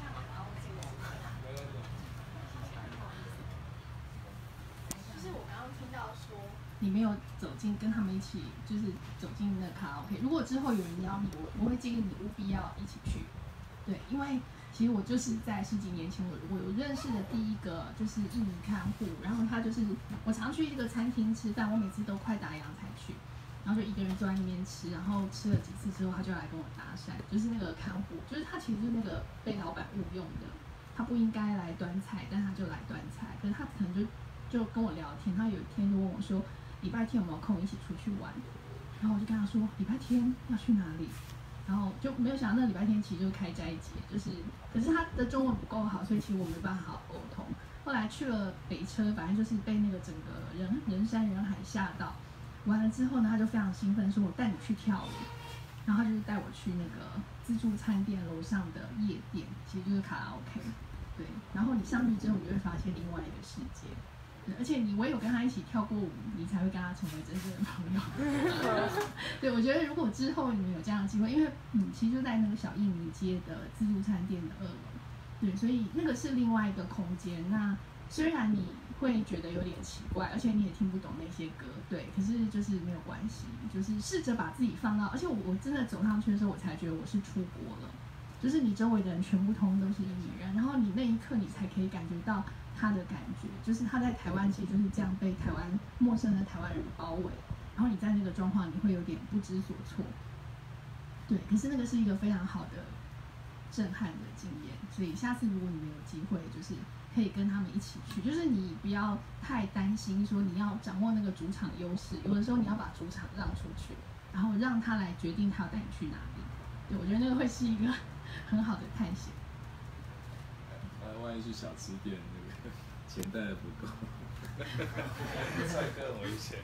就是我刚刚听到说， 你没有走进跟他们一起，就是走进那卡拉 OK。如果之后有人邀你，我我会建议你务必要一起去，对，因为其实我就是在十几年前，我我有认识的第一个就是印尼看护，然后他就是我常去一个餐厅吃饭，我每次都快打烊才去，然后就一个人坐在那边吃，然后吃了几次之后，他就来跟我搭讪，就是那个看护，就是他其实是那个被老板误用的，他不应该来端菜，但他就来端菜，可是他可能就就跟我聊天，他有一天就问我说，礼拜天有没有空一起出去玩？然后我就跟他说，礼拜天要去哪里？然后就没有想到那礼拜天其实就是开斋节，就是可是他的中文不够好，所以其实我没办法好好沟通。后来去了北车，反正就是被那个整个人人山人海吓到。完了之后呢，他就非常兴奋，说我带你去跳舞。然后他就是带我去那个自助餐店楼上的夜店，其实就是卡拉 OK。对，然后你上去之后，你就会发现另外一个世界。而且你唯有跟他一起跳过舞，你才会跟他成为真正的朋友。对，我觉得如果之后你们有这样的机会，因为嗯，其实就在那个小印尼街的自助餐店的二楼，对，所以那个是另外一个空间。那虽然你会觉得有点奇怪，而且你也听不懂那些歌，对，可是就是没有关系，就是试着把自己放到，而且我我真的走上去的时候，我才觉得我是出国了，就是你周围的人全部通都是印尼人，然后你那一刻你才可以感觉到他的感觉，就是他在台湾其实就是这样被台湾陌生的台湾人包围，然后你在那个状况你会有点不知所措，对，可是那个是一个非常好的震撼的经验，所以下次如果你们有机会，就是可以跟他们一起去，就是你不要太担心说你要掌握那个主场优势，有的时候你要把主场让出去，然后让他来决定他要带你去哪里，对，我觉得那个会是一个很好的探险。 那万一去小吃店，那个钱带的不够，帅哥很危险。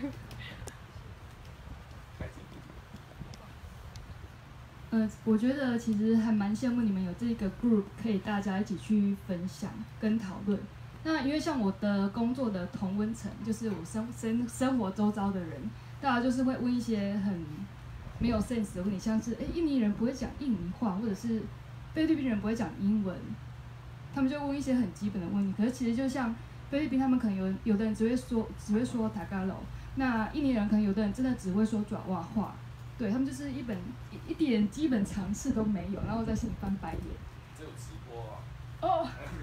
呃，我觉得其实还蛮羡慕你们有这个 group， 可以大家一起去分享跟讨论。那因为像我的工作的同温层，就是我生生生活周遭的人，大家就是会问一些很没有 sense 的问题，像是哎，印尼人不会讲印尼话，或者是菲律宾人不会讲英文，他们就问一些很基本的问题。可是其实就像菲律宾，他们可能有有的人只会说只会说塔嘎罗，那印尼人可能有的人真的只会说爪哇话。对他们就是一本一一点基本常识都没有，然后在心里翻白眼。 只有直播啊。 哦。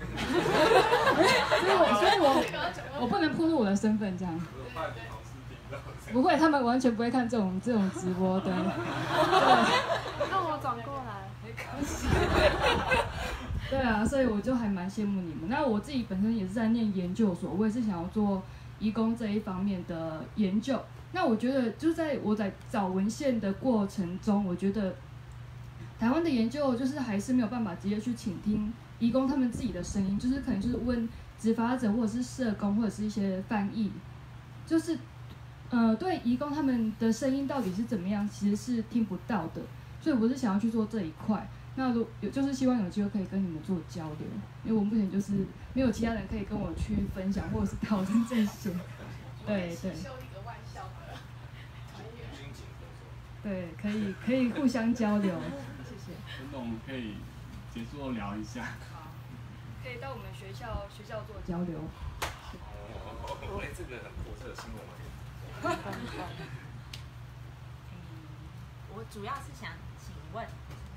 所以我所以我我不能暴露我的身份这样。不会，他们完全不会看这种这种直播的。 那我转过来。 对啊，所以我就还蛮羡慕你们。那我自己本身也是在念研究所，我也是想要做移工这一方面的研究。那我觉得，就是在我在找文献的过程中，我觉得台湾的研究就是还是没有办法直接去倾听移工他们自己的声音，就是可能就是问执法者或者是社工或者是一些翻译，就是呃对移工他们的声音到底是怎么样，其实是听不到的。所以我是想要去做这一块。那如有就是希望有机会可以跟你们做交流，因为我目前就是没有其他人可以跟我去分享或者是讨论这些。对对。 对，可以可以互相交流，谢谢。 陈总可以结束后聊一下。 好，可以到我们学校学校做交流。 哦，哎，这个很破，这个新闻吗？ 我主要是想请问，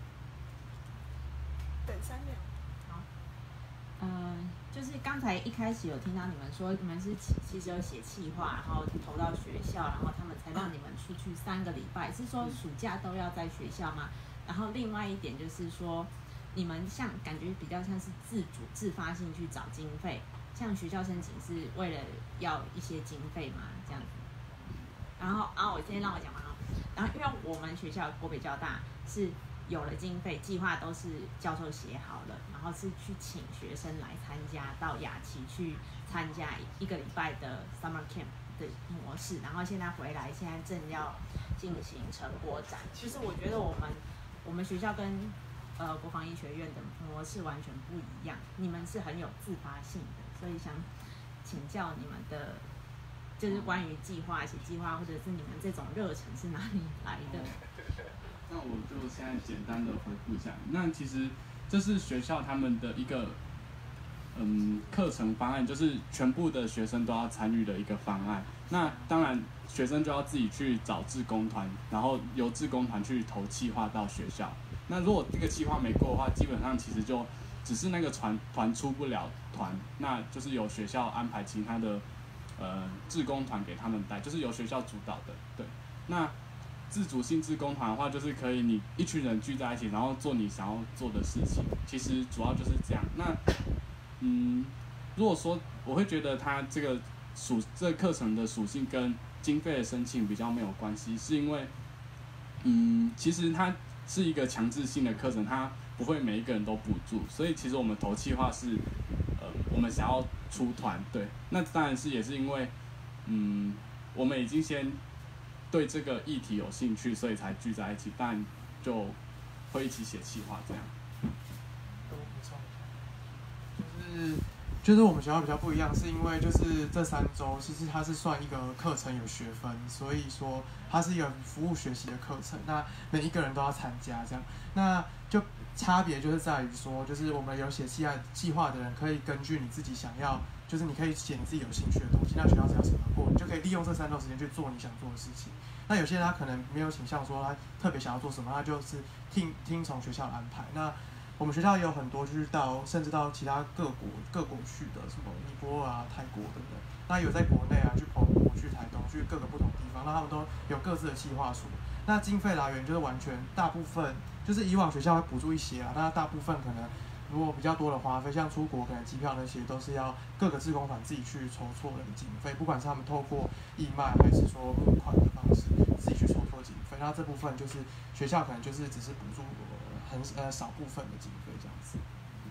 等三秒。 好，嗯，就是刚才一开始有听到你们说，你们是其其实有写企划，然后投到学校，然后他们才让你们出去三个礼拜，是说暑假都要在学校吗？然后另外一点就是说，你们像感觉比较像是自主自发性去找经费，像学校申请是为了要一些经费嘛，这样子。然后啊，我先让我讲完哦。然后因为我们学校国北交大是有了经费，计划都是教授写好了，然后是去请学生来参加，到雅琪去参加一个礼拜的 summer camp 的模式，然后现在回来，现在正要进行成果展。其实我觉得我们我们学校跟呃国防医学院的模式完全不一样，你们是很有自发性的，所以想请教你们的。就是关于计划、写计划，或者是你们这种热忱是哪里来的？ 那我就现在简单的回顾一下。那其实这是学校他们的一个嗯课程方案，就是全部的学生都要参与的一个方案。那当然学生就要自己去找志工团，然后由志工团去投企划到学校。那如果这个企划没过的话，基本上其实就只是那个团团出不了团，那就是由学校安排其他的。呃，志工团给他们带，就是由学校主导的。对，那自主性志工团的话，就是可以你一群人聚在一起，然后做你想要做的事情。其实主要就是这样。那嗯，如果说我会觉得它这个属这个课程的属性跟经费的申请比较没有关系，是因为嗯，其实它是一个强制性的课程，它不会每一个人都补助，所以其实我们投企划是呃，我们想要。出团对，那当然是也是因为，嗯，我们已经先对这个议题有兴趣，所以才聚在一起，但就会一起写企划这样。 我补充一下，就是就是我们学校比较不一样，是因为就是这三周其实它是算一个课程有学分，所以说它是一个服务学习的课程，那每一个人都要参加这样，那就。差别就是在于说，就是我们有写计划计划的人，可以根据你自己想要，就是你可以写你自己有兴趣的东西。那学校只要审核过，你就可以利用这三周时间去做你想做的事情。那有些人他可能没有倾向说他特别想要做什么，他就是听听从学校的安排。那我们学校也有很多就是到甚至到其他各国各国去的，什么尼泊尔啊、泰国等等。那有在国内啊，去澎湖、去台东、去各个不同地方，那他们都有各自的计划书。那经费来源就是完全大部分。就是以往学校会补助一些啊，那大部分可能如果比较多的花费，像出国可能机票那些都是要各个志工团自己去筹措的经费，不管是他们透过义卖还是说募款的方式自己去筹措经费，那这部分就是学校可能就是只是补助很呃少部分的经费这样子。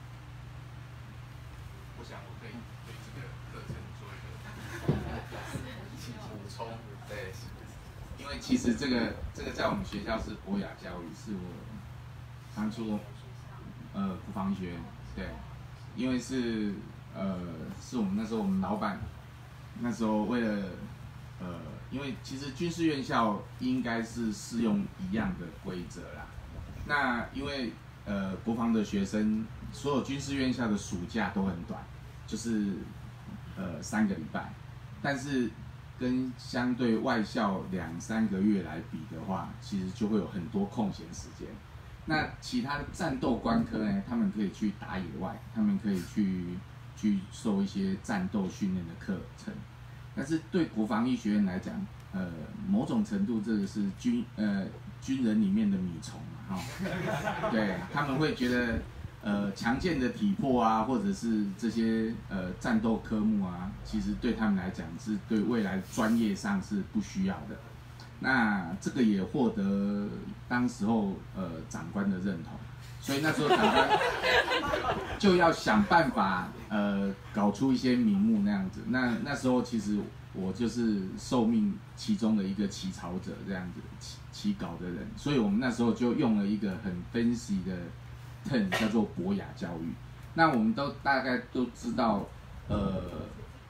我想我可以对这个课程做一个补充，对， 因为其实这个这个在我们学校是博雅教育，是我。当初，呃，国防医学院，对，因为是呃，是我们那时候我们老板，那时候为了，呃，因为其实军事院校应该是适用一样的规则啦。那因为呃，国防的学生，所有军事院校的暑假都很短，就是呃三个礼拜，但是跟相对外校两三个月来比的话，其实就会有很多空闲时间。那其他的战斗官科呢？他们可以去打野外，他们可以去去受一些战斗训练的课程。但是对国防医学院来讲，呃，某种程度这个是军呃军人里面的米虫嘛，哈、哦，对，他们会觉得呃强健的体魄啊，或者是这些呃战斗科目啊，其实对他们来讲是对未来专业上是不需要的。那这个也获得当时候呃长官的认同，所以那时候长官就要想办法呃搞出一些名目那样子。那那时候其实我就是受命其中的一个起草者这样子起起稿的人，所以我们那时候就用了一个很分析的 term 叫做博雅教育。那我们都大概都知道，呃，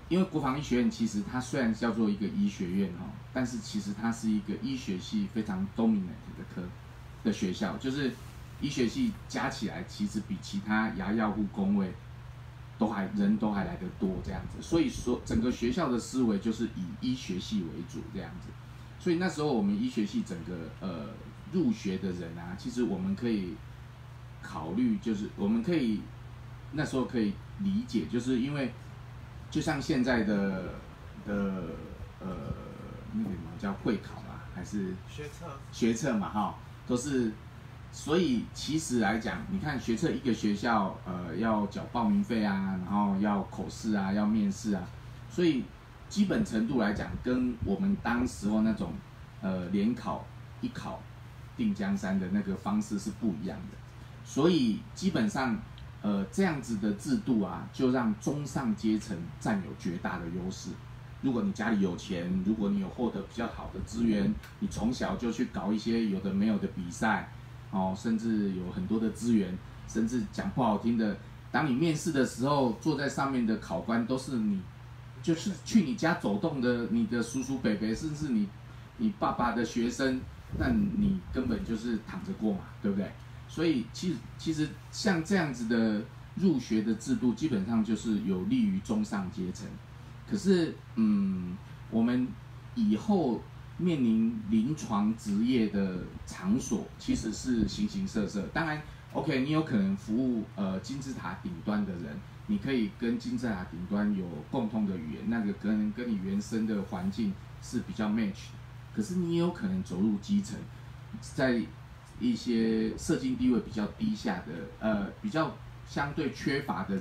因为国防医学院其实它虽然叫做一个医学院哈，但是其实它是一个医学系非常 dominant 的科的学校，就是医学系加起来其实比其他牙药护工位都还人都还来得多这样子，所以说整个学校的思维就是以医学系为主这样子，所以那时候我们医学系整个呃入学的人啊，其实我们可以考虑，就是我们可以那时候可以理解，就是因为就像现在的的呃那个什么叫会考嘛，还是学测学测嘛哈，都是。所以其实来讲，你看学测一个学校，呃，要缴报名费啊，然后要口试啊，要面试啊，所以基本程度来讲，跟我们当时候那种呃联考一考定江山的那个方式是不一样的。所以基本上，呃，这样子的制度啊，就让中上阶层占有绝大的优势。如果你家里有钱，如果你有获得比较好的资源，你从小就去搞一些有的没有的比赛。哦，甚至有很多的资源，甚至讲不好听的，当你面试的时候，坐在上面的考官都是你，就是去你家走动的你的叔叔伯伯，甚至你你爸爸的学生，那你根本就是躺着过嘛，对不对？所以其实其实像这样子的入学的制度，基本上就是有利于中上阶层。可是，嗯，我们以后面临临床职业的场所其实是形形色色。当然 ，OK， 你有可能服务呃金字塔顶端的人，你可以跟金字塔顶端有共通的语言，那个可能跟你原生的环境是比较 match 的。可是你也有可能走入基层，在一些社经地位比较低下的，呃，比较相对缺乏的人，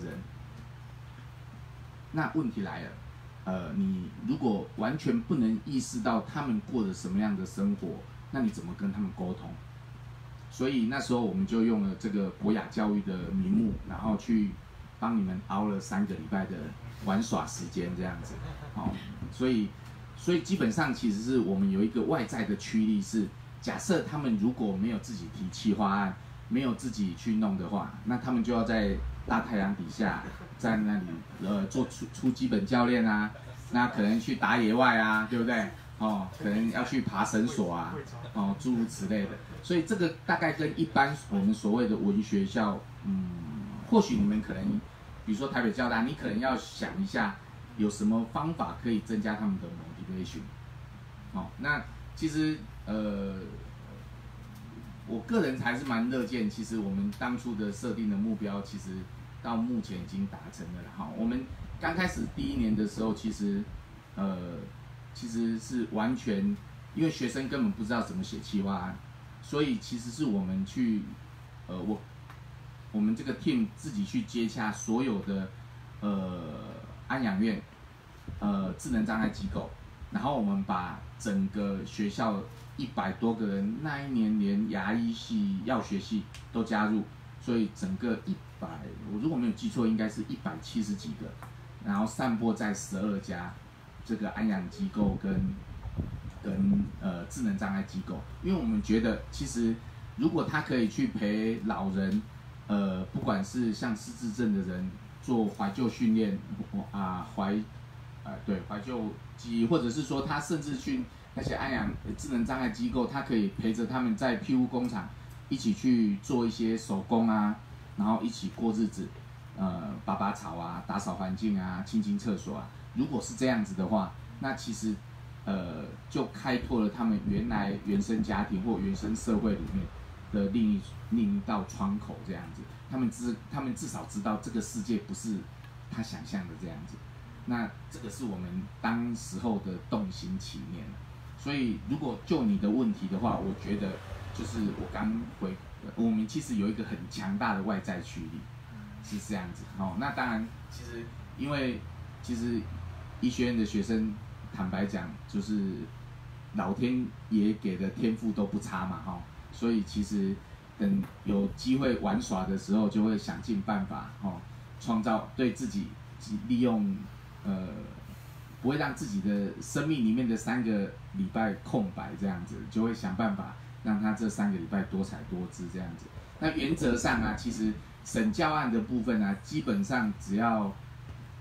那问题来了。呃，你如果完全不能意识到他们过着什么样的生活，那你怎么跟他们沟通？所以那时候我们就用了这个博雅教育的名目，然后去帮你们熬了三个礼拜的玩耍时间，这样子。好、哦，所以所以基本上其实是我们有一个外在的驱力是，假设他们如果没有自己提企划案，没有自己去弄的话，那他们就要在大太阳底下，在那里呃做出出基本教练啊，那可能去打野外啊，对不对？哦，可能要去爬绳索啊，哦，诸如此类的。所以这个大概跟一般我们所谓的文学校，嗯，或许你们可能，比如说台北交大，你可能要想一下，有什么方法可以增加他们的 motivation。哦，那其实呃。我个人还是蛮乐见，其实我们当初的设定的目标，其实到目前已经达成了哈。我们刚开始第一年的时候，其实呃其实是完全因为学生根本不知道怎么写企划案，所以其实是我们去呃我我们这个 team 自己去接洽所有的呃安养院、呃智能障碍机构，然后我们把整个学校一百多个人，那一年连牙医系、药学系都加入，所以整个一百，我如果没有记错，应该是一百七十几个，然后散播在十二家这个安养机构跟跟呃智能障碍机构，因为我们觉得其实如果他可以去陪老人，呃，不管是像失智症的人做怀旧训练啊，怀呃对怀旧记忆，或者是说他甚至去那些安养智能障碍机构，他可以陪着他们在庇护工厂一起去做一些手工啊，然后一起过日子，呃，拔拔草啊，打扫环境啊，清清厕所啊。如果是这样子的话，那其实呃就开拓了他们原来原生家庭或原生社会里面的另一另一道窗口，这样子，他们知他们至少知道这个世界不是他想象的这样子。那这个是我们当时候的动心起念。所以，如果就你的问题的话，我觉得就是我刚回，我们其实有一个很强大的外在驱力，是这样子哦。那当然，其实因为其实医学院的学生，坦白讲，就是老天爷给的天赋都不差嘛，哈、哦。所以其实等有机会玩耍的时候，就会想尽办法哦，创造对自己利用呃。不会让自己的生命里面的三个礼拜空白，这样子就会想办法让他这三个礼拜多彩多姿这样子。那原则上啊，其实审教案的部分啊，基本上只要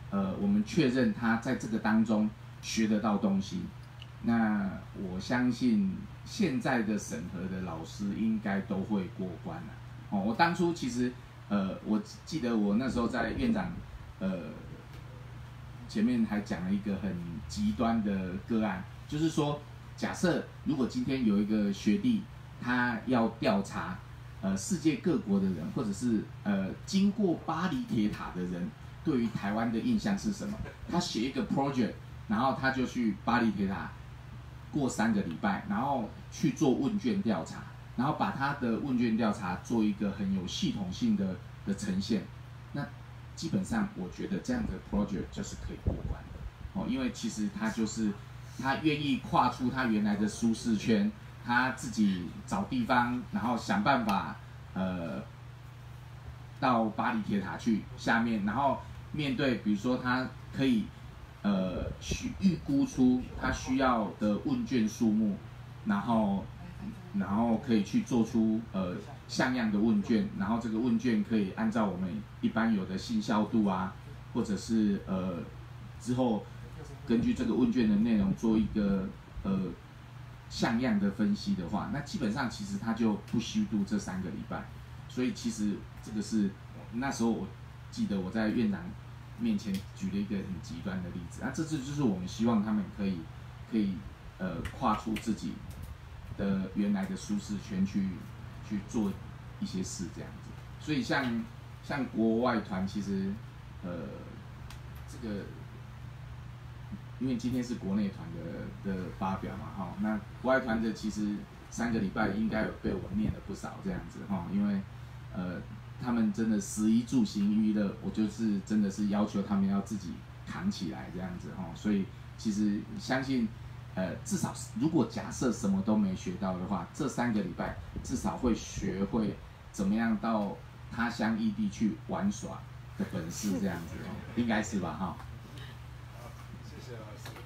呃，我们确认他在这个当中学得到东西。那我相信现在的审核的老师应该都会过关了。哦，我当初其实，呃，我记得我那时候在院长，呃，前面还讲了一个很极端的个案，就是说，假设如果今天有一个学弟，他要调查，呃，世界各国的人，或者是呃经过巴黎铁塔的人，对于台湾的印象是什么？他写一个 project， 然后他就去巴黎铁塔。过三个礼拜，然后去做问卷调查，然后把他的问卷调查做一个很有系统性的的呈现。那基本上，我觉得这样的 project 就是可以过关的哦，因为其实他就是他愿意跨出他原来的舒适圈，他自己找地方，然后想办法呃到巴黎铁塔去下面，然后面对比如说他可以。呃，需预估出他需要的问卷数目，然后，然后可以去做出呃像样的问卷，然后这个问卷可以按照我们一般有的信效度啊，或者是呃之后根据这个问卷的内容做一个呃像样的分析的话，那基本上其实他就不虚度这三个礼拜，所以其实这个是那时候我记得我在院长面前举了一个很极端的例子，那、啊、这次就是我们希望他们可以可以呃跨出自己的原来的舒适圈去去做一些事这样子，所以像像国外团其实呃这个因为今天是国内团的的发表嘛哈，那国外团的其实三个礼拜应该有被我念了不少这样子哈，因为呃。他们真的食衣住行娱乐，我就是真的是要求他们要自己扛起来这样子哈，所以其实相信，呃，至少如果假设什么都没学到的话，这三个礼拜至少会学会怎么样到他乡异地去玩耍的本事这样子哦，应该是吧哈。 谢谢老师。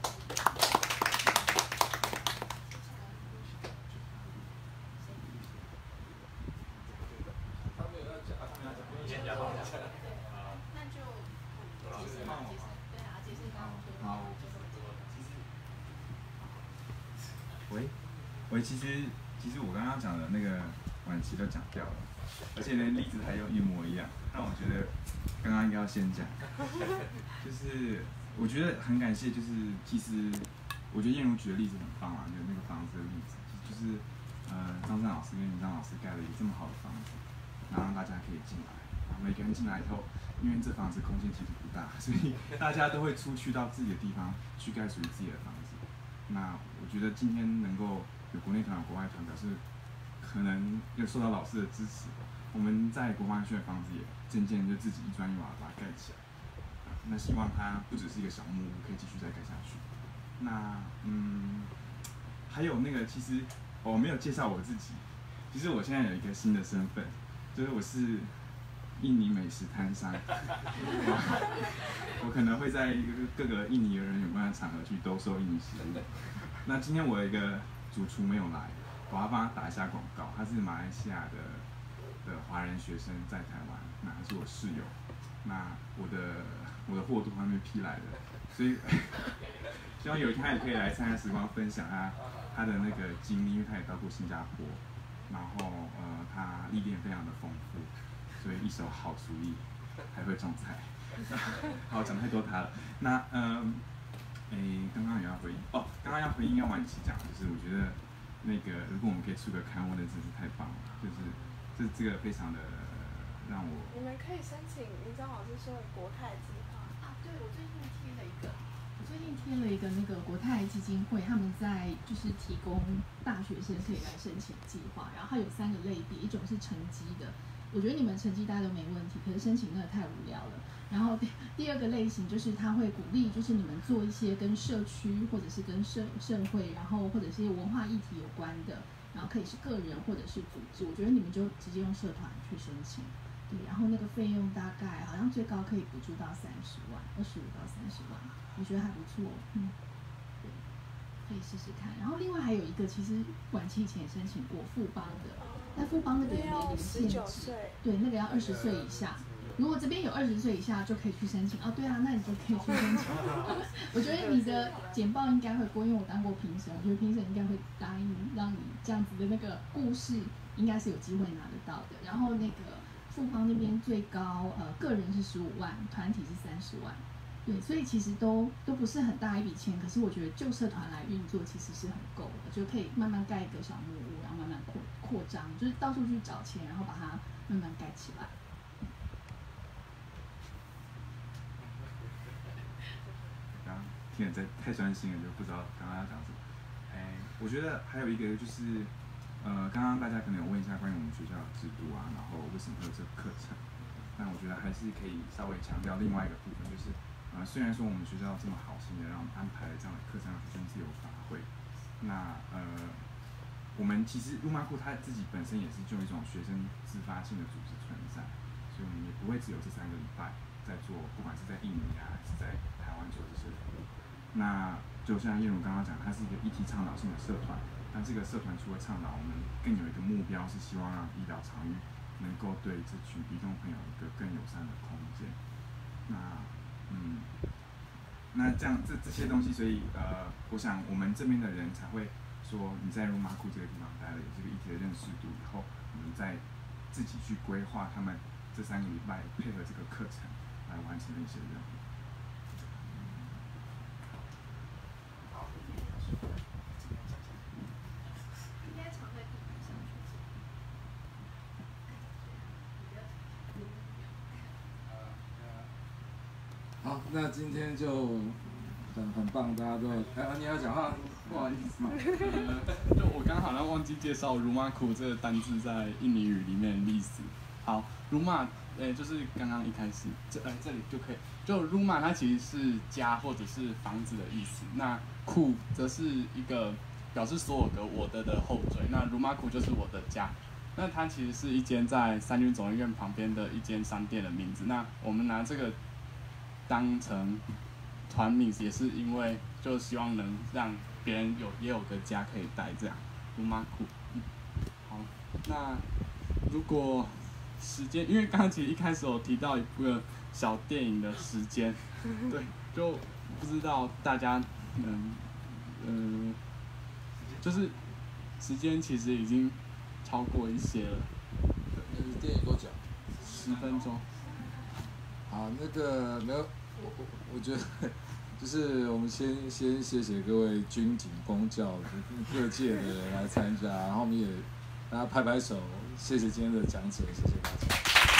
喂，喂，其实其实我刚刚讲的那个晚期都讲掉了，而且连例子还有一模一样。那我觉得刚刚应该要先讲，就是我觉得很感谢，就是其实我觉得燕如举的例子很棒啊，就那个房子的例子，就是呃张震老师跟林张老师盖了一个这么好的房子，然后让大家可以进来，然后每个人进来以后，因为这房子空间其实不大，所以大家都会出去到自己的地方去盖属于自己的房子。那我觉得今天能够有国内团、有国外团，表示可能又受到老师的支持，我们在国华区的房子也渐渐就自己一砖一瓦把它盖起来。那希望它不只是一个小木屋，可以继续再盖下去。那嗯，还有那个，其实我没有介绍我自己，其实我现在有一个新的身份，就是我是印尼美食摊商，我可能会在各个印尼人有关的场合去兜售印尼食物。那今天我有一个主厨没有来，我要帮他打一下广告。他是马来西亚的的华人学生在台湾，那他是我室友。那我的我的货都还没批来的，所以希望有一天他也可以来参加时光，分享他他的那个经历，因为他也到过新加坡，然后呃他历练非常的丰富。所以一手好厨艺，还会种菜。好，讲太多他了。那嗯，诶、欸，刚刚也要回应哦，刚刚要回应要晚期讲，就是我觉得那个如果我们可以出个刊物，那真是太棒了。就是这这个非常的让我。 你们可以申请林张老师说的国泰计划啊，对，我最近贴了一个，我最近贴了一个那个国泰基金会，他们在就是提供大学生可以来申请计划，然后它有三个类别，一种是成绩的。我觉得你们成绩大家都没问题，可是申请那个太无聊了。然后第第二个类型就是他会鼓励，就是你们做一些跟社区或者是跟社社会，然后或者是文化议题有关的，然后可以是个人或者是组织。我觉得你们就直接用社团去申请，对。然后那个费用大概好像最高可以补助到三十万，二十五到三十万，我觉得还不错，嗯，对，可以试试看。然后另外还有一个，其实晚期以前也申请过富邦的。但富邦那个有年龄限制，对，那个要二十岁以下， 如果这边有二十岁以下就可以去申请哦，对啊，那你就可以去申请。我觉得你的简报应该会过，因为我当过评审，我觉得评审应该会答应你，让你这样子的那个故事应该是有机会拿得到的。然后那个富邦那边最高呃个人是十五万，团体是三十万。对，所以其实都都不是很大一笔钱，可是我觉得就社团来运作其实是很够的，就可以慢慢盖一个小木屋，然后慢慢扩扩张，就是到处去找钱，然后把它慢慢盖起来。 刚刚听得太太专心了，就不知道刚刚要讲什么。哎，我觉得还有一个就是，呃，刚刚大家可能有问一下关于我们学校的制度啊，然后为什么会有这个课程，但我觉得还是可以稍微强调另外一个部分，就是。呃，虽然说我们学校这么好心的让我们安排了这样的课程让学生自由发挥，那呃，我们其实路马库它自己本身也是就一种学生自发性的组织存在，所以我们也不会只有这三个礼拜在做，不管是在印尼啊还是在台湾做这些活动。那就像叶茹刚刚讲，它是一个议题倡导性的社团，但这个社团除了倡导，我们更有一个目标是希望让医疗场域能够对这群移动朋友一个更友善的空间。那嗯，那这样这这些东西，所以呃，我想我们这边的人才会说，你在罗马库这个地方待了，有这个议题的认识度以后，我们再自己去规划他们这三个礼拜配合这个课程来完成的一些任务。 好，那今天就很很棒，大家都哎，你要讲话，不好意思。 呃，就我刚好像忘记介绍 Rumahku 这个单字在印尼语里面的意思。好 ，Rumah， 呃，就是刚刚一开始这呃这里就可以，就 Rumah 它其实是家或者是房子的意思。那 Ku 则是一个表示所有格我的的后缀。那 Rumahku 就是我的家。那它其实是一间在三军总医院旁边的一间商店的名字。那我们拿这个当成团名也是因为就希望能让别人有也有个家可以待这样。Rumahku，嗯，好，那如果时间，因为刚刚其实一开始有提到一部小电影的时间，对，就不知道大家嗯嗯、呃，就是时间其实已经超过一些了。 那个电影多久？ 十分钟。 好，那个没有，我我我觉得就是我们先先谢谢各位军警公教各界的人来参加，然后我们也大家拍拍手，谢谢今天的讲者，谢谢大家。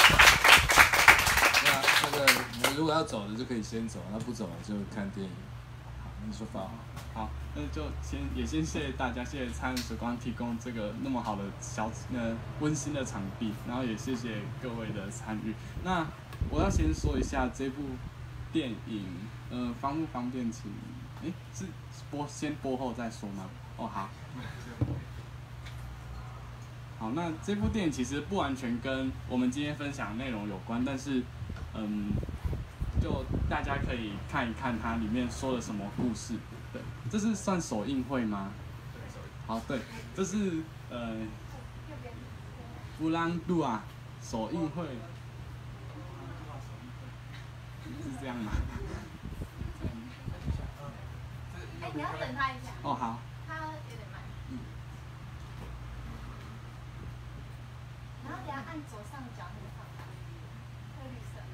那那个你们如果要走的就可以先走，那不走就看电影。好，你说法。 好，那就先也先谢谢大家，谢谢灿烂时光提供这个那么好的小呃温馨的场地，然后也谢谢各位的参与。那我要先说一下这部电影，呃，方不方便请？哎，是播先播后再说吗？哦，好。好，那这部电影其实不完全跟我们今天分享的内容有关，但是，嗯，就大家可以看一看它里面说了什么故事。对，这是算首映会吗？好，对，这是呃，布朗杜啊首映会。是这样吗？ 哎，你要等他一下。 哦，好。 他有点慢。嗯。然后等下按左上角那个放大，会绿色。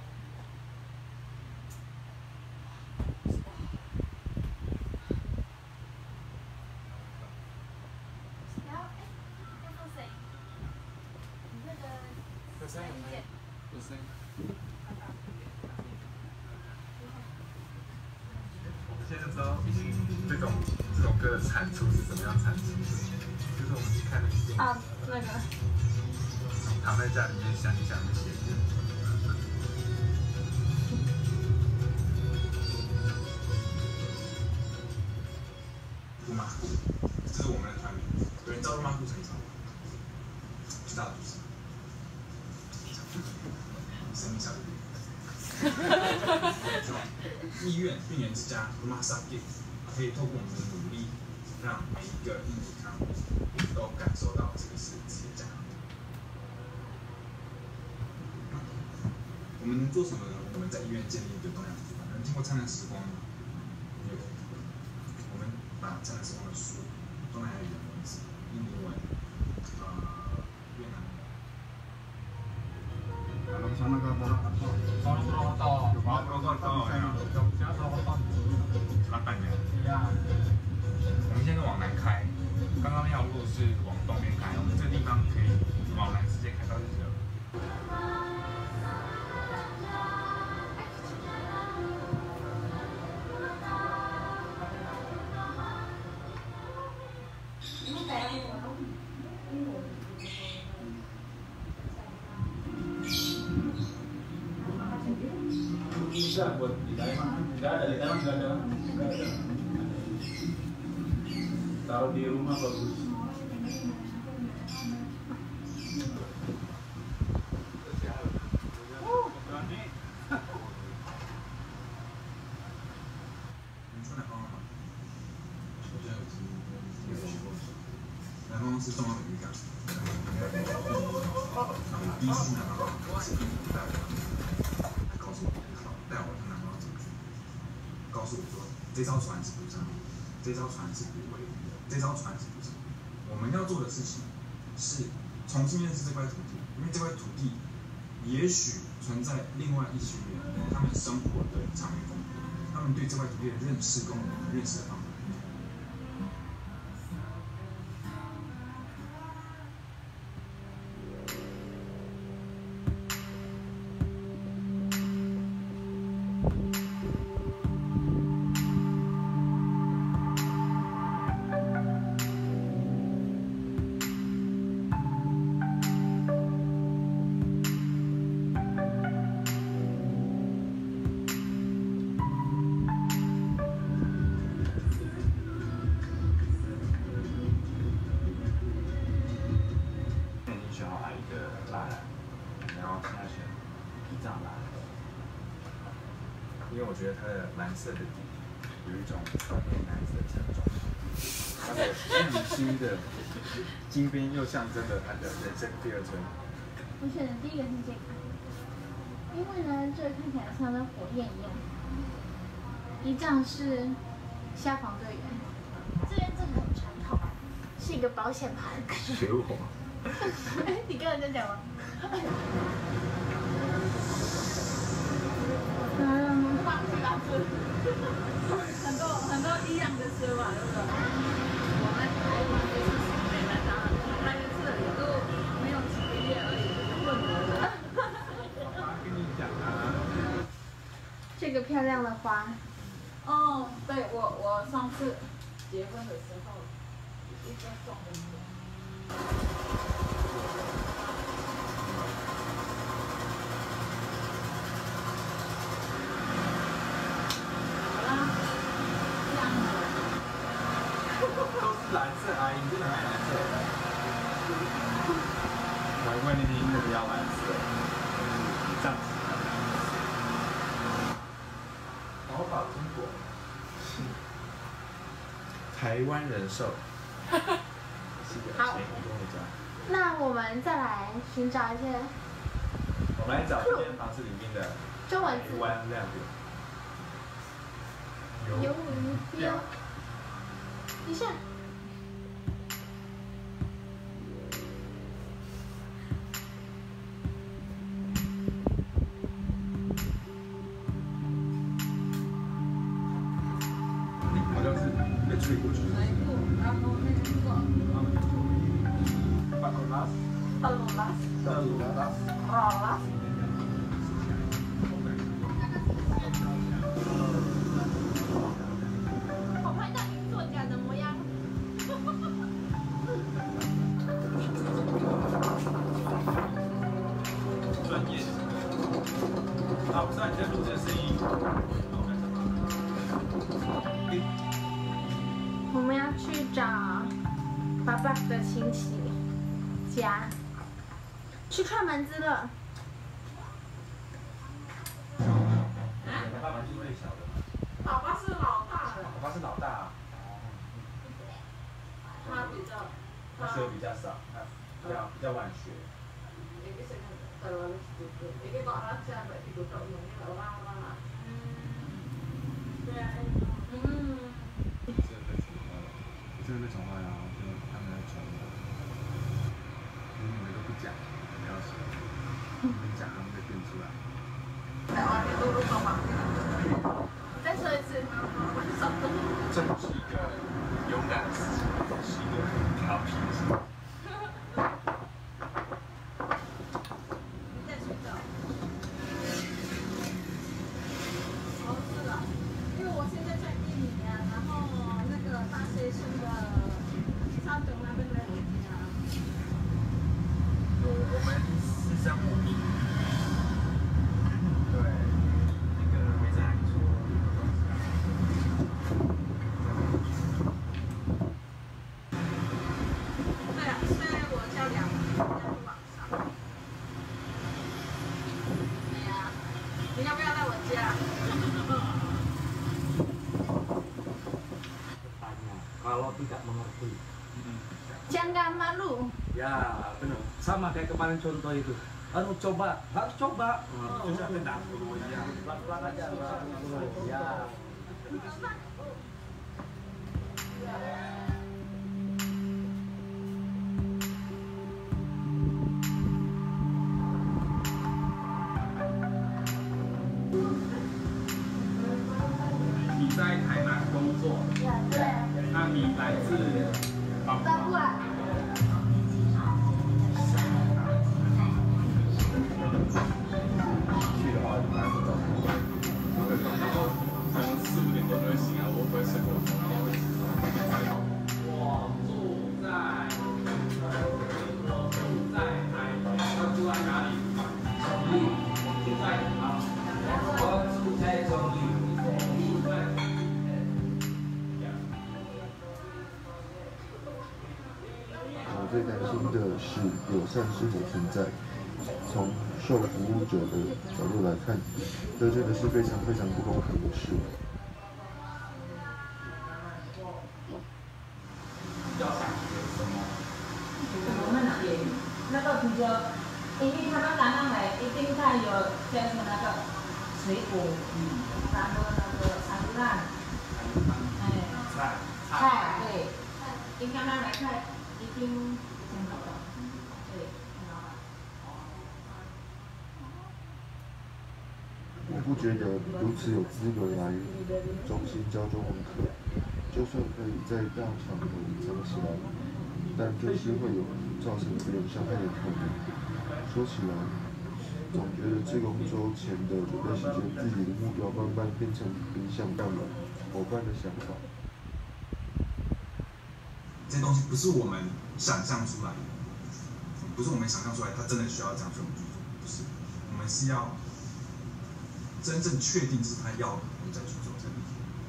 然后，哎，要放谁？你那个声音键。 有声音。 现在就知道这种这种歌的产出是怎么样产出的，就是我们去看那个电影， 啊，那个， 躺在家里面想一想那些。鲁马库，这是我们的团名。有人知道鲁马库成什么？知道的就是。生命小队。医院病人之家 Rumah Sakit 可以透过我们的努力，让每一个印尼康都感受到这个是自己的家。 们能做什么呢？我们在医院建立一个东亚图书馆。有人听过灿烂时光吗？有。我们把灿烂时光的书，东南亚语言文字、印尼文、呃越南文。Kalau sana ke Purwokerto. Kalau Purwokerto. Kalau Purwokerto ya. Jogja Purwokerto. Selatan ya. 呀。我们现在往南开，刚刚那条路是往东边开，我们这个地方可以往南直接开到日惹。Bisa buat di dalam, tidak ada di dalam, tidak ada, tidak ada. Taruh di rumah bagus. Memang是重要的语感。第一次南方是第一代的，告诉我好，带我去南方怎么去，告诉我说这艘船是不上路，这艘船是不为的，这艘船是不是？我们要做的事情是重新认识这块土地，因为这块土地也许存在另外一群人，他们生活的场域丰富，他们对这块土地的认识跟我们认识的方法。因为我觉得它的蓝色的底有一种偏蓝色的沉重，它的亮金的金边又象征着它的人生第二春。 我选的第一个是这个，因为呢，这看起来像跟火焰一样。一仗是消防队员，这边这个很传统，是一个保险盘。 学我。 你跟人家讲吗？嗯，放弃吧，是很多很多一样的说法，对不对？我们台湾就是北南当然，那一次也都没有几个月而已，就混了。 我妈跟你讲啊。 这个漂亮的花。 哦，对我我上次结婚的时候，一个送的。 蓝色阿姨真的很蓝色，难怪那天那个要蓝色，这样子。宝宝苹果，台湾人寿，是个前移动的家。 那我们再来寻找一些。 我们来找这间房子里面的中文字。 台湾亮点。 有鱼标。一下。 好像是被吹过去。 哪一部？然后那个。 巴罗拉斯。 巴罗拉斯。 巴罗拉斯。 巴罗拉斯。好拍到你作家的模样。 专业。啊，我知道你在录这个声音。 我们要去找爸爸的亲戚家，去串门子了。 你爸爸是最小的。 爸爸是老大。 爸爸是老大啊。 他比较。 他学比较少，他比较比较晚学。 terlalu sedikit. Ini kok raja sampai dikutuk ini orang-orang lah. Hmm. 真的被宠坏了，就他们在宠我，你们都不讲，不要说，你们讲他们会变出来。 台湾的路路帮忙。再说一次， 这不是一个勇敢的事情，是一个很调皮的事情。 再睡觉。哦，是的，因为我现在在印尼啊，然后那个大学生的山东那边的回家。 我我们四三五名。对，那个没在说。 对啊，所以我叫两个要去网上。对呀，你要不要来我家 ？Kalau tidak mengerti. Jangan malu. Ya, benar. Sama kayak kemarin contoh itu. Anu coba, harus coba. Oh, bisa benar. Ya, pelan-pelan aja. Ya. 你在台南工作？ 对。 那你来自巴布亚？ 去的话一般是早上， 然后可能四五点多就会醒来，我不会睡过头，然后会我住在我住在台南，他住在哪里？住在啊，我住在中立。住在。 我最担心的是友善是否存在。从受服务者的角度来看，这真的是非常非常不公平的事。 我们那边那个比较，因为他们刚刚来，一定他有叫什么那个水果，然后那个山兰，哎，菜菜对，因刚刚来看，一定很好的，对，很好。 我不觉得如此有资格来中心教中文课，就算可以在大场合隐藏起来，但就是会有造成别人伤害的可能。说起来，总觉得这工作前的准备时间，自己的目标慢慢变成影响到了伙伴的想法。 这些东西不是我们想象出来的，不是我们想象出来，它真的需要这样去我们去做，不是，我们是要。真正确定是他要的，我们再去做这个，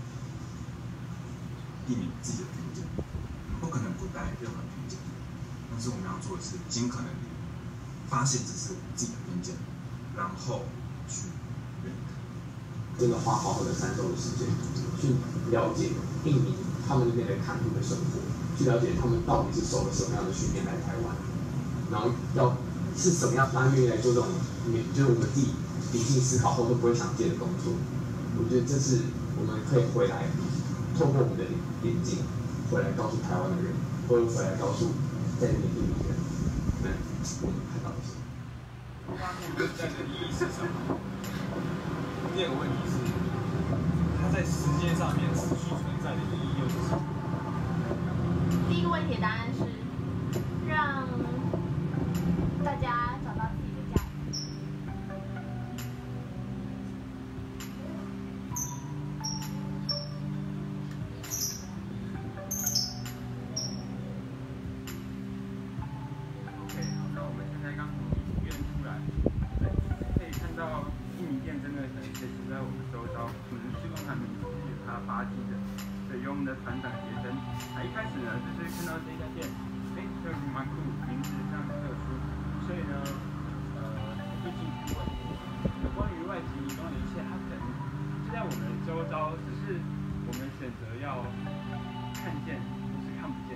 避免自己的偏见。我们不可能不带任何偏见，但是我们要做的是尽可能发现这是自己的偏见，然后去认可。 真的花好好的三周的时间去了解印尼他们那边的坎库的生活，去了解他们到底是受了什么样的训练来台湾，然后要是什么样让他愿意来做这种，就是我们自己。理性思考后都不会想接的工作，我觉得这是我们可以回来，透过我们的眼睛，回来告诉台湾的人，或者回来告诉在那边印尼人，们我们看到的是。 存在的意义是什么？第二个问题是，它在时间上面持续存在的意义又是什么？ 第一个问题的答案是让大家找到自己的价值。 团长学生，啊，一开始呢，就是看到这家店，哎，这个蛮酷，名字这样特殊，所以呢，呃，就进去问，有关于外籍移工的一切，它可能就在我们的周遭，只是我们选择要看见，或是看不见。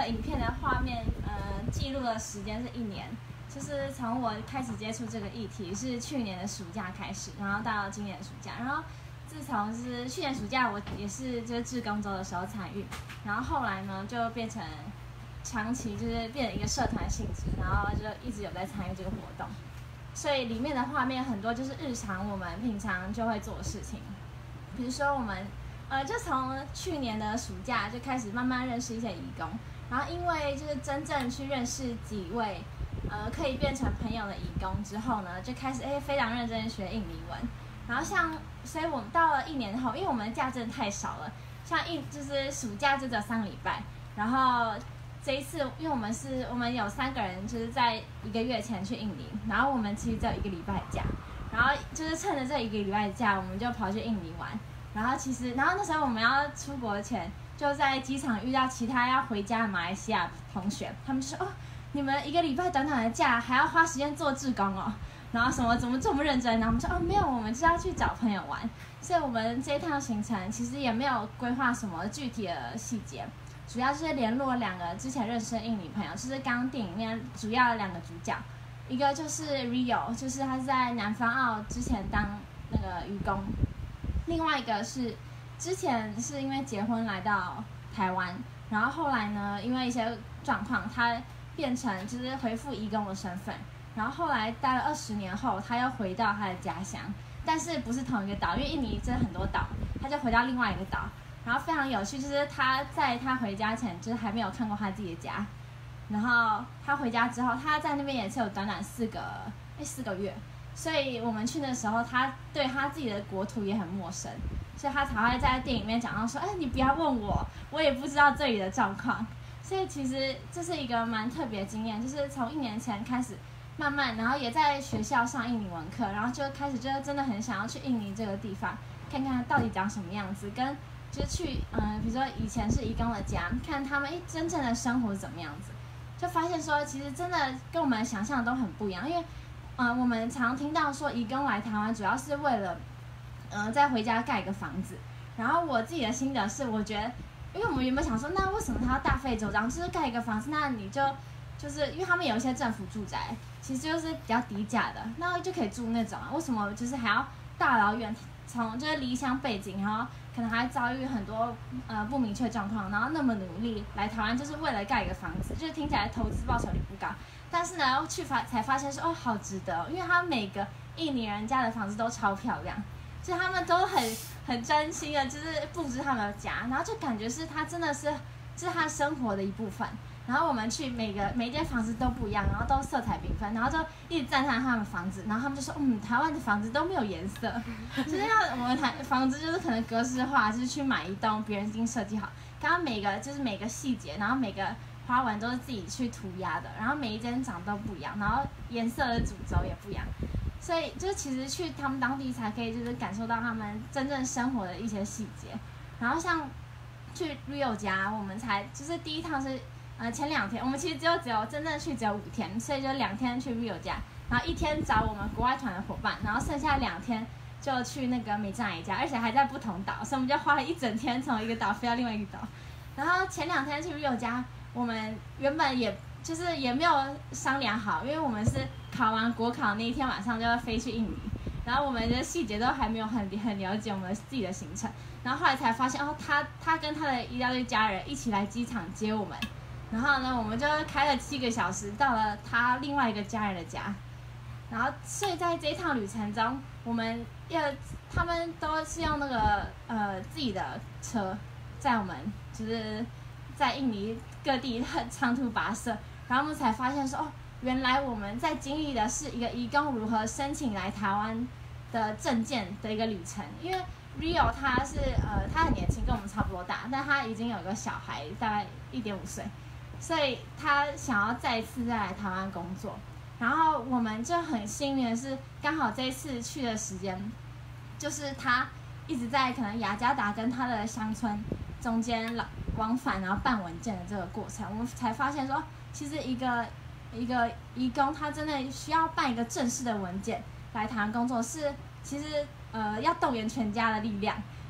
个影片的画面，呃，记录的时间是一年，就是从我开始接触这个议题是去年的暑假开始，然后到今年的暑假，然后自从是去年暑假我也是就是志工周的时候参与，然后后来呢就变成长期就是变成一个社团性质，然后就一直有在参与这个活动，所以里面的画面很多就是日常我们平常就会做的事情，比如说我们。呃，就从去年的暑假就开始慢慢认识一些移工，然后因为就是真正去认识几位，呃，可以变成朋友的移工之后呢，就开始哎非常认真学印尼文，然后像，所以我们到了一年后，因为我们的假真的太少了，像一就是暑假就只有三个礼拜，然后这一次因为我们是我们有三个人就是在一个月前去印尼，然后我们其实只有一个礼拜的假，然后就是趁着这一个礼拜的假，我们就跑去印尼玩。然后其实，然后那时候我们要出国前，就在机场遇到其他要回家的马来西亚同学，他们就说：“哦，你们一个礼拜短短的假，还要花时间做志工哦，然后什么怎么这么认真？”然后我们说：“哦，没有，我们是要去找朋友玩。”所以我们这一趟行程其实也没有规划什么具体的细节，主要就是联络两个之前认识的印尼朋友，就是刚刚电影里面主要的两个主角，一个就是 Rio， 就是他是在南方澳之前当那个渔工。另外一个是之前是因为结婚来到台湾，然后后来呢，因为一些状况，他变成就是恢复移工的身份，然后后来待了二十年后，他又回到他的家乡，但是不是同一个岛，因为印尼真的很多岛，他就回到另外一个岛，然后非常有趣，就是他在他回家前，就是还没有看过他自己的家，然后他回家之后，他在那边也是有短短四个哎四个月。所以我们去的时候，他对他自己的国土也很陌生，所以他才会在电影里面讲到说：“哎，你不要问我，我也不知道这里的状况。”所以其实这是一个蛮特别的经验，就是从一年前开始，慢慢，然后也在学校上印尼文课，然后就开始就真的很想要去印尼这个地方，看看到底长什么样子，跟就是去嗯、呃，比如说以前是移工的家，看他们哎真正的生活是怎么样子，就发现说其实真的跟我们想象的都很不一样，因为。嗯、呃，我们常听到说移工来台湾主要是为了，呃，再回家盖一个房子。然后我自己的心得是，我觉得，因为我们原本想说，那为什么他要大费周章，就是盖一个房子，那你就就是因为他们有一些政府住宅，其实就是比较低价的，那就可以住那种啊。为什么就是还要大老远从就是离乡背景，然后可能还遭遇很多呃不明确状况，然后那么努力来台湾，就是为了盖一个房子，就是听起来投资报酬率不高。但是呢，去发才发现说哦，好值得，因为他每个印尼人家的房子都超漂亮，就是他们都很很真心的，就是布置他们的家，然后就感觉是他真的是是他生活的一部分。然后我们去每个每一间房子都不一样，然后都色彩缤纷，然后就一直赞叹他们房子，然后他们就说，嗯，台湾的房子都没有颜色，就是要我们台房子就是可能格式化，就是去买一栋别人已经设计好，刚刚每个就是每个细节，然后每个花纹都是自己去涂鸦的，然后每一间长都不一样，然后颜色的主轴也不一样，所以就是其实去他们当地才可以就是感受到他们真正生活的一些细节。然后像去 Rio 家，我们才就是第一趟是呃前两天，我们其实只有只有真正去只有五天，所以就两天去 Rio 家，然后一天找我们国外团的伙伴，然后剩下两天就去那个美珍阿姨家，而且还在不同岛，所以我们就花了一整天从一个岛飞到另外一个岛。然后前两天去 Rio 家。我们原本也就是也没有商量好，因为我们是考完国考那一天晚上就要飞去印尼，然后我们的细节都还没有很很了解我们自己的行程，然后后来才发现哦，他他跟他的一大堆家人一起来机场接我们，然后呢，我们就开了七个小时到了他另外一个家人的家，然后所以在这一趟旅程中，我们要他们都是用那个呃自己的车载我们，就是在印尼各地很长途跋涉，然后我们才发现说，哦，原来我们在经历的是一个移工如何申请来台湾的证件的一个旅程。因为 Rio 他是呃他很年轻，跟我们差不多大，但他已经有一个小孩，大概一点五岁，所以他想要再次再来台湾工作。然后我们就很幸运的是，刚好这一次去的时间，就是他一直在可能雅加达跟他的乡村中间往返，然后办文件的这个过程，我们才发现说，其实一个一个移工他真的需要办一个正式的文件来台湾工作，是其实呃要动员全家的力量，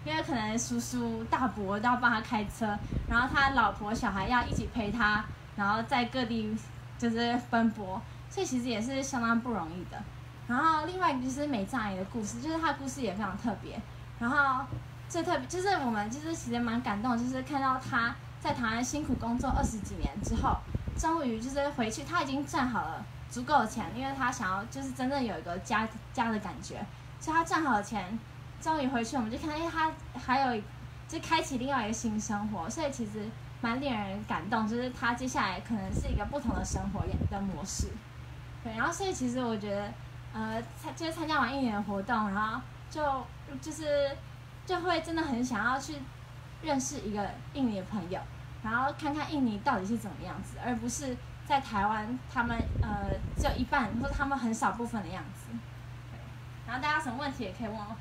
因为可能叔叔大伯都要帮他开车，然后他老婆小孩要一起陪他，然后在各地就是奔波，所以其实也是相当不容易的。然后另外一个就是美藏阿姨的故事，就是她的故事也非常特别。然后最特别就是我们就是其实蛮感动，就是看到她在台湾辛苦工作二十几年之后，终于就是回去，她已经赚好了足够的钱，因为她想要就是真正有一个家家的感觉，所以她赚好了钱，终于回去，我们就看到，哎，她还有就开启另外一个新生活，所以其实蛮令人感动，就是她接下来可能是一个不同的生活的模式。对，然后所以其实我觉得。呃，参就是参加完一年的活动，然后就就是就会真的很想要去认识一个印尼的朋友，然后看看印尼到底是怎么样子，而不是在台湾他们呃只有一半或者他们很少部分的样子。对，然后大家有什么问题也可以问我。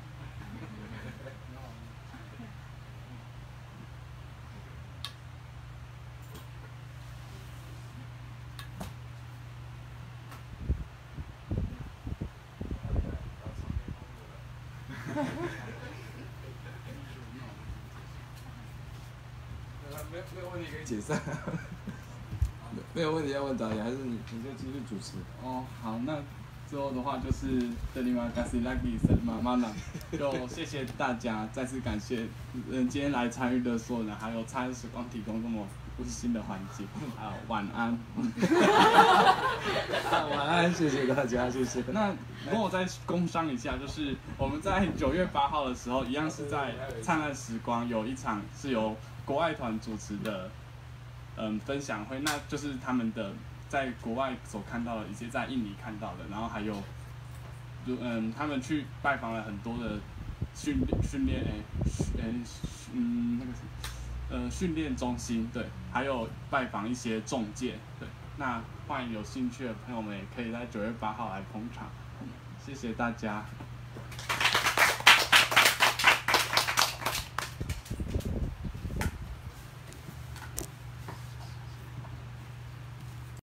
没有没有问题可以解散，没有问题要问导演，还是你你就继续主持？ 哦，好，那之后的话就是terima kasih lagi sama malam，就谢谢大家，再次感谢嗯今天来参与的所有人，还有参与时光提供这么温馨的环境，还有晚安。 晚安，谢谢大家，谢谢。 那如果我再工商一下，就是我们在九月八号的时候，一样是在灿烂时光有一场是由国外团主持的嗯分享会，那就是他们的在国外所看到的一些在印尼看到的，然后还有嗯他们去拜访了很多的训训练诶诶嗯那个呃训练中心，对，还有拜访一些中介，对，那欢迎有兴趣的朋友们也可以在九月八号来捧场，谢谢大家。